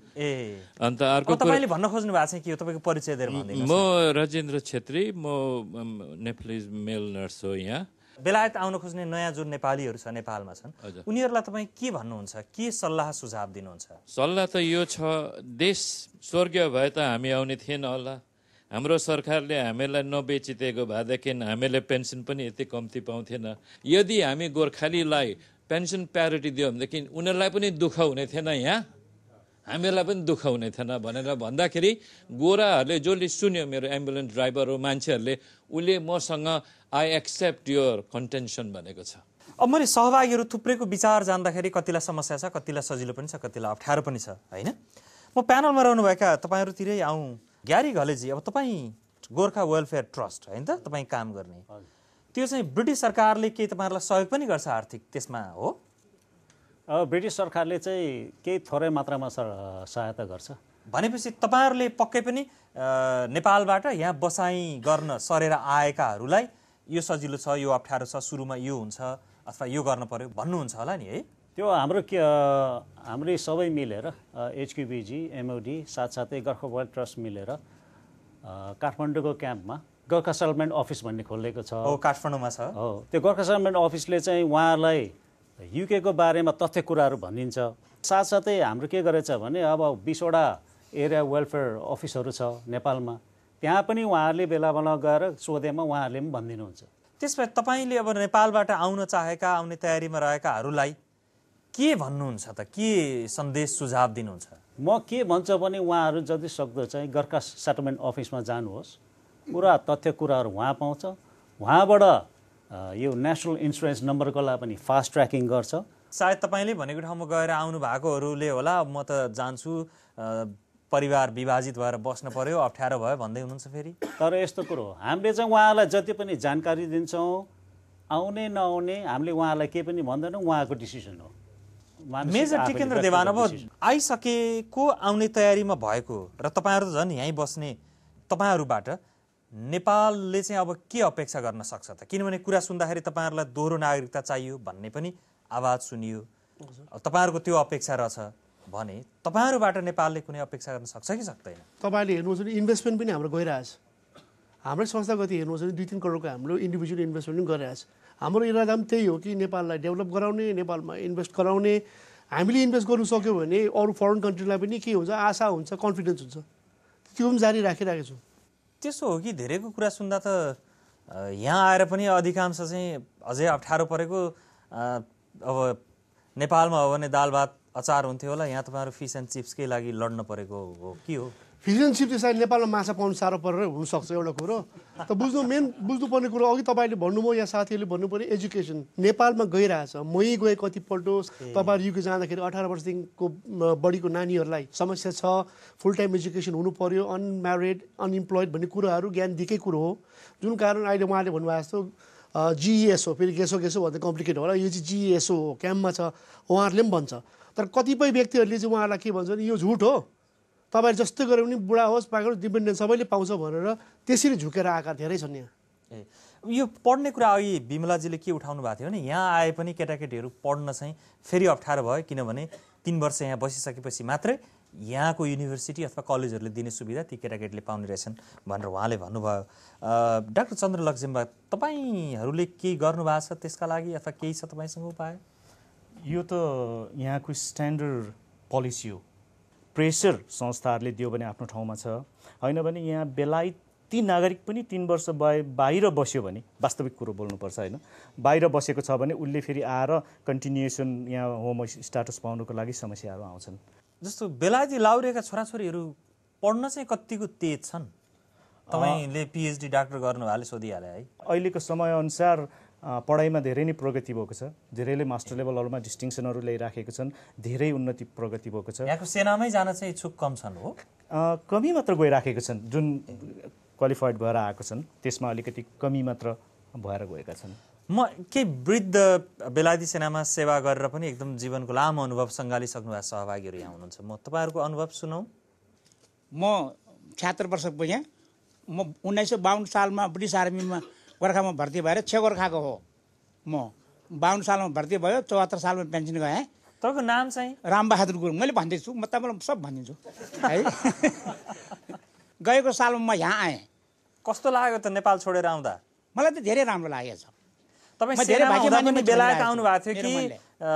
अन्त अर्को तपाईले भन्न खोज्नु भएको चाहिँ के हो, तपाईँको परिचय दिएर भन्दिनुहोस्। म राजेन्द्र छेत्री, म नेप्लिज मेल नर्स हो। यहाँ बेलायत आउन खोज्ने नयाँ जुन नेपालीहरू छ नेपालमा छन्, उनीहरूलाई तपाईँ के भन्नुहुन्छ, के सल्लाह सुझाव दिनुहुन्छ? सल्लाह त यो छ, देश स्वर्गीय भए त हामी आउने थिएन होला। हाम्रो सरकारले हामीलाई नबेचिदिएको भएदेखि हामीले पेन्सन पनि यति कम्ती पाउँथेन। यदि हामी गोर्खालीलाई पेन्सन प्यारिटी दियो भनेदेखि उनीहरूलाई पनि दुःख हुने थिएन, यहाँ हामीलाई पनि दुःख हुने थिएन भनेर भन्दाखेरि गोराहरूले जसले सुन्यो, मेरो एम्बुलेन्स ड्राइभर हो मान्छेहरूले, उसले मसँग आई एक्सेप्ट योर कन्टेन्सन भनेको छ। अब मैले सहभागीहरू थुप्रैको विचार जान्दाखेरि कतिलाई समस्या छ, कतिलाई सजिलो पनि छ, कतिलाई अप्ठ्यारो पनि छ, होइन? म प्यानलमा रहनुभएका तपाईँहरूतिरै आउँ। ग्यारी घलेजी, अब तपाईँ गोर्खा वेलफेयर ट्रस्ट होइन त तपाईँ काम गर्ने, त्यो चाहिँ ब्रिटिस सरकारले केही तपाईँहरूलाई सहयोग पनि गर्छ आर्थिक, त्यसमा हो? ब्रिटिस सरकारले चाहिँ केही थोरै मात्रामा सहायता गर्छ। भनेपछि तपाईँहरूले पक्कै पनि नेपालबाट यहाँ बसाइँ गर्न सरेर आएकाहरूलाई यो सजिलो छ, यो अप्ठ्यारो छ, सुरुमा यो हुन्छ अथवा यो गर्न पर्यो भन्नुहुन्छ होला नि, है? त्यो हाम्रै सबै मिलेर HQBG, MOD साथसाथै गोर्खा वेल्थ ट्रस्ट मिलेर काठमाडौँको क्याम्पमा गोर्खा सेटलमेन्ट अफिस भन्ने खोलेको छ। हो, काठमाडौँमा छ। हो, त्यो गोर्खा सेटलमेन्ट अफिसले चाहिँ उहाँहरूलाई युकेको बारेमा तथ्य कुराहरू भनिदिन्छ। साथसाथै हाम्रो के गरेछ भने अब 20वटा एरिया वेलफेयर अफिसहरू छ नेपालमा, त्यहाँ पनि उहाँहरूले बेला बेला गएर सोधेमा उहाँहरूले पनि भनिदिनुहुन्छ। त्यसमा तपाईँले अब नेपालबाट आउन चाहेका, आउने तयारीमा रहेकाहरूलाई के भन्नुहुन्छ त, के सन्देश सुझाव दिनुहुन्छ? म के भन्छु भने उहाँहरू जति सक्दो चाहिँ गोर्खा सेटलमेन्ट अफिसमा जानुहोस्, पुरा तथ्य कुराहरू उहाँ पाउँछ। उहाँबाट यो नेसनल इन्सुरेन्स नम्बरको लागि पनि फास्ट ट्र्याकिङ गर्छ। सायद तपाईँले भनेको ठाउँमा गएर आउनु भएकोहरूले होला, म त जान्छु, परिवार विभाजित भएर बस्न पर्यो, अप्ठ्यारो भयो भन्दै हुनुहुन्छ फेरि। तर यस्तो कुरो हो, हामीले चाहिँ उहाँलाई जति पनि जानकारी दिन्छौँ, आउने नआउने हामीले उहाँलाई केही पनि भन्दैनौँ, उहाँको डिसिसन हो। मेजर टिकेन्द्र देवान, अब आइसकेको, आउने तयारीमा भएको र तपाईँहरू त झन् यहीँ बस्ने तपाईँहरूबाट नेपालले चाहिँ अब के अपेक्षा गर्न सक्छ त? किनभने कुरा सुन्दाखेरि तपाईँहरूलाई दोहोरो नागरिकता चाहियो भन्ने पनि आवाज सुनियो। तपाईँहरूको त्यो अपेक्षा रहेछ भने तपाईँहरूबाट नेपालले कुनै अपेक्षा गर्न सक्छ कि सक्दैन? तपाईँले हेर्नुहुन्छ भने इन्भेस्टमेन्ट पनि हाम्रो गइरहेछ। हाम्रै संस्था कति हेर्नुहुन्छ भने 2-3 करोडको हाम्रो इन्डिभिजुअल इन्भेस्टमेन्ट पनि गरिरहेछ। हाम्रो इरादा पनि त्यही हो कि नेपाललाई डेभलप गराउने, नेपालमा इन्भेस्ट गराउने। हामीले इन्भेस्ट गर्नु सक्यो भने अरू फरेन कन्ट्रीलाई पनि के हुन्छ, आशा हुन्छ, कन्फिडेन्स हुन्छ। त्यो पनि जारी राखिरहेको छु। त्यसो हो कि धेरैको कुरा सुन्दा त यहाँ आएर पनि अधिकांश चाहिँ अझै अप्ठ्यारो परेको, अब नेपालमा हो भने दाल भात अचार हुन्थ्यो होला, यहाँ तपाईँहरू फिस एन्ड चिप्सकै लागि लड्न परेको हो के हो? फिस एन्ड चिप्स सायद नेपालमा माछा पाउनु साह्रो परेर हुनसक्छ एउटा कुरो। त बुझ्नुपर्ने कुरो अघि तपाईँले भन्नुभयो, यहाँ साथीहरूले भन्नुपर्ने एजुकेसन नेपालमा गइरहेछ। मै गए कतिपल्ट तपाईँहरू युके जाँदाखेरि 18 वर्षदेखिको बढीको नानीहरूलाई समस्या छ, फुल टाइम एजुकेसन हुनु पर्यो, अनम्यारिड, अनइम्प्लोइड भन्ने कुराहरू ज्ञान दिएकै कुरो हो। जुन कारण अहिले उहाँले भन्नुभएको जस्तो GES हो, फेरि गेसो भन्दा कम्प्लिकेट होला, यो चाहिँ GES हो, क्याम्पमा छ, उहाँहरूले पनि भन्छ। तर कतिपय व्यक्तिहरूले चाहिँ उहाँलाई के भन्छ भने यो झुट हो, तपाईँ जस्तै गऱ्यो भने बुढा होस् पाएको डिपेन्डेन्ट सबैले पाउँछ भनेर त्यसरी झुकेर आएका धेरै छन् यहाँ। यो पढ्ने कुरा अघि बिमलाजीले के उठाउनु भएको थियो भने यहाँ आए पनि केटाकेटीहरू पढ्न चाहिँ फेरि अप्ठ्यारो भयो, किनभने 3 वर्ष यहाँ बसिसकेपछि मात्रै यहाँको युनिभर्सिटी अथवा कलेजहरूले दिने सुविधा ती केटाकेटीले पाउने रहेछन् भनेर उहाँले भन्नुभयो। डाक्टर चन्द्र लक्ष्मण, तपाईँहरूले केही गर्नुभएको छ त्यसका लागि अथवा केही छ तपाईँसँग उपाय? यो त यहाँको स्ट्यान्डर्ड पोलिसी हो। प्रेसर संस्थाहरूले दियो भने आफ्नो ठाउँमा छ, होइन भने यहाँ बेलायती नागरिक पनि 3 वर्ष बाहिर बस्यो भने, वास्तविक कुरो बोल्नुपर्छ होइन, बाहिर बसेको छ भने उसले फेरि आएर कन्टिन्युएसन यहाँ होम स्ट्याटस पाउनुको लागि समस्याहरू आउँछन्। जस्तो बेलायती लाउरेका छोराछोरीहरू पढ्न चाहिँ कतिको तेज छन्? तपाईँले PhD डाक्टर गर्नुभएले सोधिहाले है। अहिलेको समयअनुसार पढाइमा धेरै नै प्रगति भएको छ, धेरैले मास्टर लेभलहरूमा डिस्टिङसनहरू ल्याइराखेको छन्, धेरै उन्नति प्रगति भएको छ। यहाँको सेनामै जान चाहिँ इच्छुक कम छन् हो? कमी मात्र गइराखेको छन्, जुन क्वालिफाइड भएर आएको छन् त्यसमा अलिकति कमी मात्र भएर गएका छन्। म केही वृद्ध बेलायती सेनामा सेवा गरेर पनि एकदम जीवनको लामो अनुभव सङ्घालिसक्नु भएको सहभागीहरू यहाँ हुनुहुन्छ। म तपाईँहरूको अनुभव सुनौँ। म 76 वर्षको पुगेँ। म 1952 सालमा ब्रिटिस आर्मीमा गोर्खामा भर्ती भएर 6 गोर्खाको हो। म 52 सालमा भर्ती भयो, 74 सालमा पेन्सन गएँ। तपाईँको नाम चाहिँ? रामबहादुर गुरुङ। मैले भन्दैछु, म तपाईँलाई सब भनिदिन्छु है। गएको सालमा म यहाँ आएँ। कस्तो लाग्यो त नेपाल छोडेर आउँदा? मलाई त धेरै राम्रो लागेको छ। तपाईँ बेलायत आउनु भएको थियो कि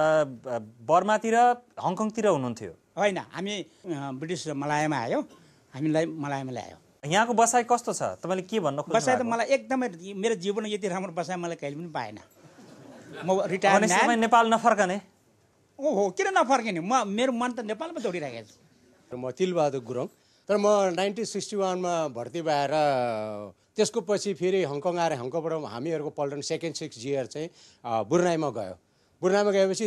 बर्मातिर हङकङतिर हुनुहुन्थ्यो? होइन, हामी ब्रिटिस मलायामा आयो, हामीलाई मलायामा ल्यायो। यहाँको बसाइ कस्तो छ? तपाईँले के भन्न खोज्नु? बसाइ त मलाई एकदमै, मेरो जीवन यति राम्रो बसाइ मलाई कहिले पनि पाएन। म रिटायर नेपाल नफर्कने? ओहो, किन नफर्किने? मेरो मन त नेपालमा दौडिरहेको छु। म तिलबहादुर गुरुङ। तर म 1961 मा भर्ती भएर त्यसको पछि फेरि हङकङ आएर हङकङबाट हामीहरूको पल्टन सेकेन्ड 6 इयर चाहिँ बुर्नाईमा गयो। बुर्नाईमा गएपछि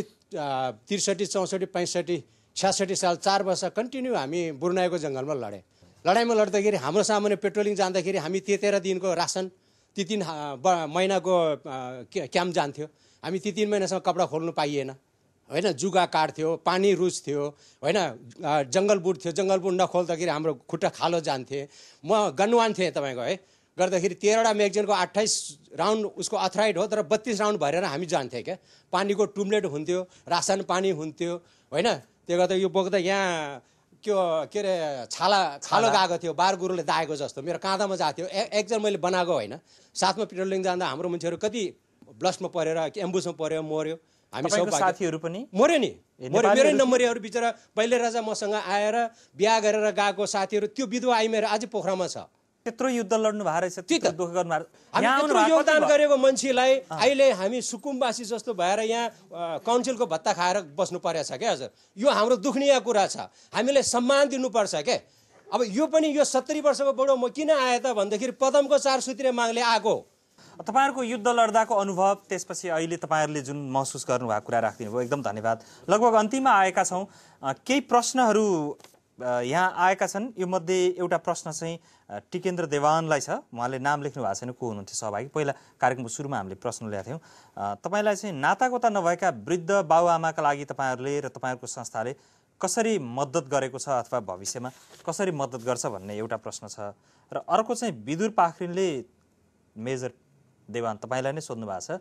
63, 64, 65, 66 साल 4 वर्ष कन्टिन्यू हामी बुर्नाईको जङ्गलमा लडेँ। लडाइँमा लड्दाखेरि हाम्रो सामान्य पेट्रोलिङ जाँदाखेरि हामी 13 दिनको रासन, ती 3 महिनाको क्याम्प जान्थ्यो। हामी ती 3 महिनासम्म कपडा खोल्नु पाइएन होइन। जुगा काट्थ्यो, पानी रुच थियो होइन, जङ्गल बुट थियो, जङ्गल बुट नखोल्दाखेरि हाम्रो खुट्टा खालो जान्थे। म गनवान थिएँ तपाईँको है, गर्दाखेरि 13वटा म्यागजिनको 28 राउन्ड उसको अथराइड हो, तर 32 राउन्ड भरेर हामी जान्थ्यौँ क्या। पानीको टुम्लेट हुन्थ्यो, रासन पानी हुन्थ्यो होइन। त्यो गर्दा यो बोक्दा यहाँ के अरे छालो गएको थियो, बार गुरुले दाएको जस्तो मेरो काँधामा जाएको थियो। एकजना मैले बनाएको होइन। साथमा पेट्रोलिङ जाँदा हाम्रो मान्छेहरू कति ब्लस्टमा परेर एम्बुसमा पऱ्यो, मऱ्यो। हामी सब साथीहरू पनि मऱ्यो नि, मेरै नम्बरीहरू बिचरा पहिले राजा मसँग आएर बिहा गरेर गएको साथीहरू, त्यो विधवा आई मेरो अझै पोखरामा छ। त्यत्रो युद्ध लड्नु भएको रहेछ, त्यत्रो दुःख गर्नु भएको। हामी त्यत्रो योगदान गरेको मान्छेलाई अहिले हामी सुकुम्बासी जस्तो भएर यहाँ काउन्सिलको भत्ता खाएर बस्नु परेको छ क्या हजुर। यो हाम्रो दुख्निया कुरा छ, हामीले सम्मान दिनुपर्छ क्या। अब यो पनि यो 70 वर्षको बुढो म किन आएँ त भन्दाखेरि पदमको 4 सूत्रीय मागले आएको। तपाईँहरूको युद्ध लड्दाको अनुभव, त्यसपछि अहिले तपाईँहरूले जुन महसुस गर्नुभएको कुरा राखिदिनु भयो, एकदम धन्यवाद। लगभग अन्तिममा आएका छौँ। केही प्रश्नहरू यहाँ आएका छन्। यो मध्ये एउटा प्रश्न चाहिँ टिकेन्द्र देवानलाई छ। उहाँले नाम लेख्नु भएको छैन, को हुनुहुन्थ्यो सहभागी। पहिला कार्यक्रमको सुरुमा हामीले प्रश्न ल्याएको थियौँ। तपाईँलाई चाहिँ नातागोता नभएका वृद्ध बाबुआमाका लागि तपाईँहरूले र तपाईँहरूको संस्थाले कसरी मद्दत गरेको छ अथवा भविष्यमा कसरी मद्दत गर्छ भन्ने एउटा प्रश्न छ। र अर्को चाहिँ विदुर पाखरिनले मेजर देवान तपाईँलाई नै सोध्नु भएको छ।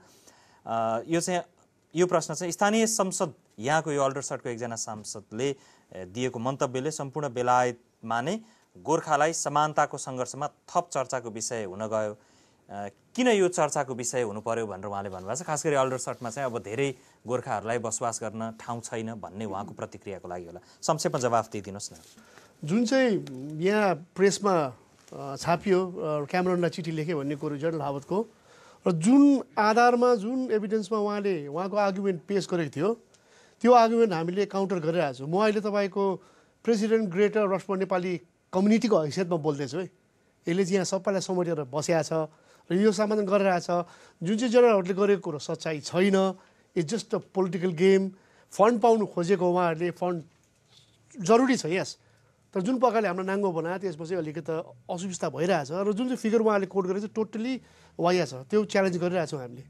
यो प्रश्न चाहिँ स्थानीय संसद यहाँको यो अल्डरसटको एकजना सांसदले दिएको मन्तव्यले सम्पूर्ण बेलायतमा नै गोर्खालाई समानताको सङ्घर्षमा थप चर्चाको विषय हुन गयो। किन यो चर्चाको विषय हुनु पर्यो भनेर उहाँले भन्नुभएको छ। खास गरी अल्डरसटमा चाहिँ अब धेरै गोर्खाहरूलाई बसोबास गर्न ठाउँ छैन भन्ने उहाँको प्रतिक्रियाको लागि होला। संक्षेपमा जवाफ दिइदिनुहोस् न। जुन चाहिँ यहाँ प्रेसमा छापियो, क्यामरनलाई चिठी लेखे भन्ने कुरो जनरल हावतको, र जुन आधारमा जुन एभिडेन्समा उहाँले उहाँको आर्गुमेन्ट पेस गरेको थियो, त्यो आर्गुमेन्ट हामीले काउन्टर गरिरहेको छौँ। म अहिले तपाईँको प्रेसिडेन्ट ग्रेटर रसपा नेपाली कम्युनिटीको हैसियतमा बोल्दैछु है। यसले चाहिँ यहाँ सबैलाई समेटेर बसेको छ र यो समाधान गरिरहेछ। जुन चाहिँ जनरलहरूले गरेको कुरो सच्चाइ छैन, it's just a political game. Fund पाउनु खोजेको उहाँहरूले, फन्ड जरुरी छ यस, तर जुन प्रकारले हाम्रो नाङ्गो बनायो त्यसपछि अलिकति असुविस्ता भइरहेछ। र जुन चाहिँ फिगर उहाँले कोट गरेको छ टोटली वाया छ, त्यो च्यालेन्ज गरिरहेछौँ हामीले।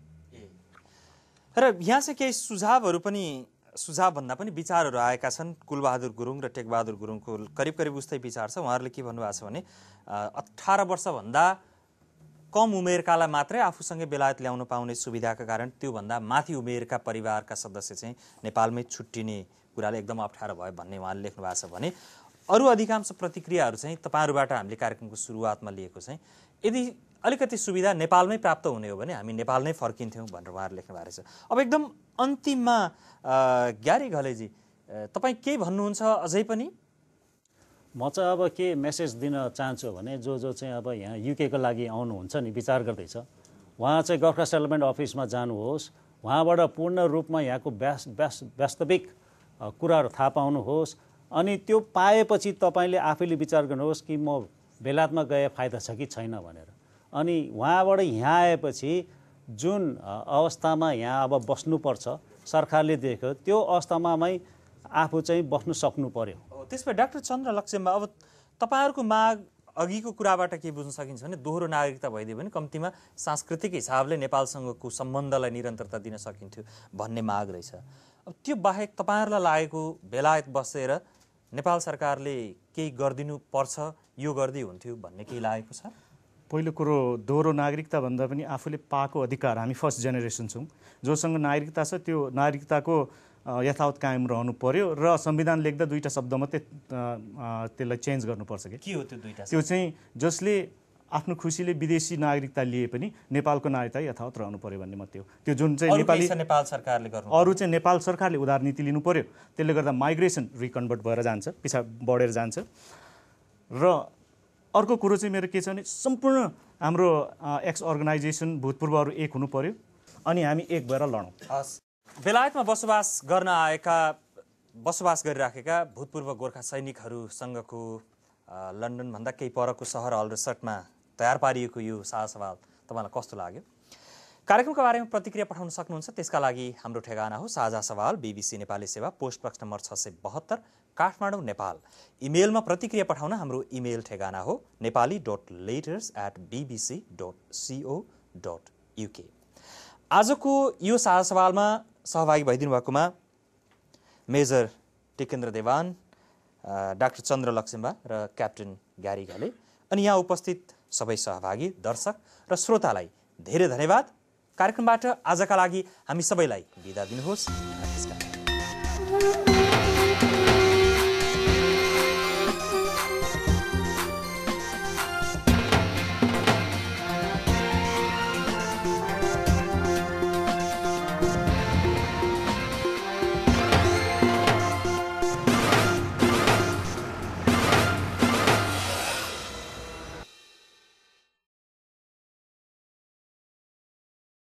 र यहाँ चाहिँ केही सुझावभन्दा पनि विचारहरू आएका छन्। कुलबहादुर गुरुङ र टेकबहादुर गुरुङको करिब करिब उस्तै विचार छ। उहाँहरूले के भन्नुभएको छ भने 18 वर्षभन्दा कम उमेरकालाई मात्रै आफूसँगै बेलायत ल्याउन पाउने सुविधाका कारण त्योभन्दा माथि उमेरका परिवारका सदस्य चाहिँ नेपालमै छुट्टिने कुराले एकदम अप्ठ्यारो भयो भन्ने उहाँले लेख्नु भएको छ भने अरू अधिकांश प्रतिक्रियाहरू चाहिँ तपाईँहरूबाट हामीले कार्यक्रमको सुरुवातमा लिएको चाहिँ यदि अलिकति सुविधा नेपालमै प्राप्त हुने हो भने हामी नेपाल नै फर्किन्थ्यौँ भनेर उहाँहरू लेख्नु भएको रहेछ। अब एकदम अन्तिममा ग्यारी घलेजी तपाईँ के भन्नुहुन्छ अझै पनि? म चाहिँ अब के मेसेज दिन चाहन्छु भने जो चाहिँ अब यहाँ युकेको लागि आउनुहुन्छ नि, विचार गर्दैछ, उहाँ चाहिँ गोर्खा सेटलमेन्ट अफिसमा जानुहोस्। उहाँबाट पूर्ण रूपमा यहाँको वास्तविक कुराहरू थाहा पाउनुहोस्। अनि त्यो पाएपछि तपाईँले आफैले विचार गर्नुहोस् कि म बेलायतमा गए फाइदा छ कि छैन भनेर। अनि उहाँबाट यहाँ आएपछि जुन अवस्थामा यहाँ अब बस्नुपर्छ सरकारले दिएको त्यो अवस्थामै आफू चाहिँ बस्नु सक्नु पर्यो। त्यसमा डाक्टर चन्द्र लक्ष्यमा अब तपाईँहरूको माग अघिको कुराबाट के बुझ्न सकिन्छ भने दोहोरो नागरिकता भइदियो भने कम्तीमा सांस्कृतिक हिसाबले नेपालसँगको सम्बन्धलाई निरन्तरता दिन सकिन्थ्यो भन्ने माग रहेछ। अब त्यो बाहेक तपाईँहरूलाई लागेको बेलायत बसेर नेपाल सरकारले केही गरिदिनु पर्छ, यो गर्दै हुन्थ्यो भन्ने केही लागेको छ? पहिलो कुरो दोहोरो नागरिकता भन्दा पनि आफूले पाएको अधिकार, हामी फर्स्ट जेनेरेसन छौँ, जोसँग नागरिकता छ त्यो नागरिकताको यथावत कायम रहनु पर्यो र संविधान लेख्दा दुईटा शब्द मात्रै त्यसलाई चेन्ज गर्नुपर्छ कि के हो त्यो दुईटा? त्यो चाहिँ जसले आफ्नो खुसीले विदेशी नागरिकता लिए पनि नेपालको नागरिकता यथावत रहनु पर्यो भन्ने मात्रै हो। त्यो जुन चाहिँ नेपाली नेपाल सरकारले गर्नु, अरू चाहिँ नेपाल सरकारले उदार नीति लिनु पर्यो, त्यसले गर्दा माइग्रेसन रिकन्भर्ट भएर जान्छ, पिछा बढेर जान्छ। र अर्को कुरो चाहिँ मेरो के छ भने सम्पूर्ण हाम्रो एक्स अर्गनाइजेसन भूतपूर्वहरू एक हुनु पर्यो अनि हामी एक भएर लडौँ। बेलायतमा बसोबास गरिराखेका भूतपूर्व गोर्खा सैनिकहरूसँगको लन्डनभन्दा केही परको सहर अल्डरसटमा तयार पारिएको यो साझा सवाल तपाईँलाई कस्तो लाग्यो? कार्यक्रमका बारेमा प्रतिक्रिया पठाउन सक्नुहुन्छ। त्यसका लागि हाम्रो ठेगाना हो साझा सवाल BBC नेपाली सेवा, post box number 672, Kathmandu, Nepal. इमेलमा प्रतिक्रिया पठाउन हाम्रो इमेल ठेगाना हो nepali.leaders@bbc.co.uk। आजको यो साझा सवालमा सहभागी भइदिनु भएकोमा मेजर टिकेन्द्र देवान, डाक्टर चन्द्र लक्ष्मबा र क्याप्टेन ग्यारी घले अनि यहाँ उपस्थित सबै सहभागी दर्शक र श्रोतालाई धेरै धन्यवाद। कार्यक्रमबाट आजका लागि हामी सबैलाई बिदा दिनुहोस्।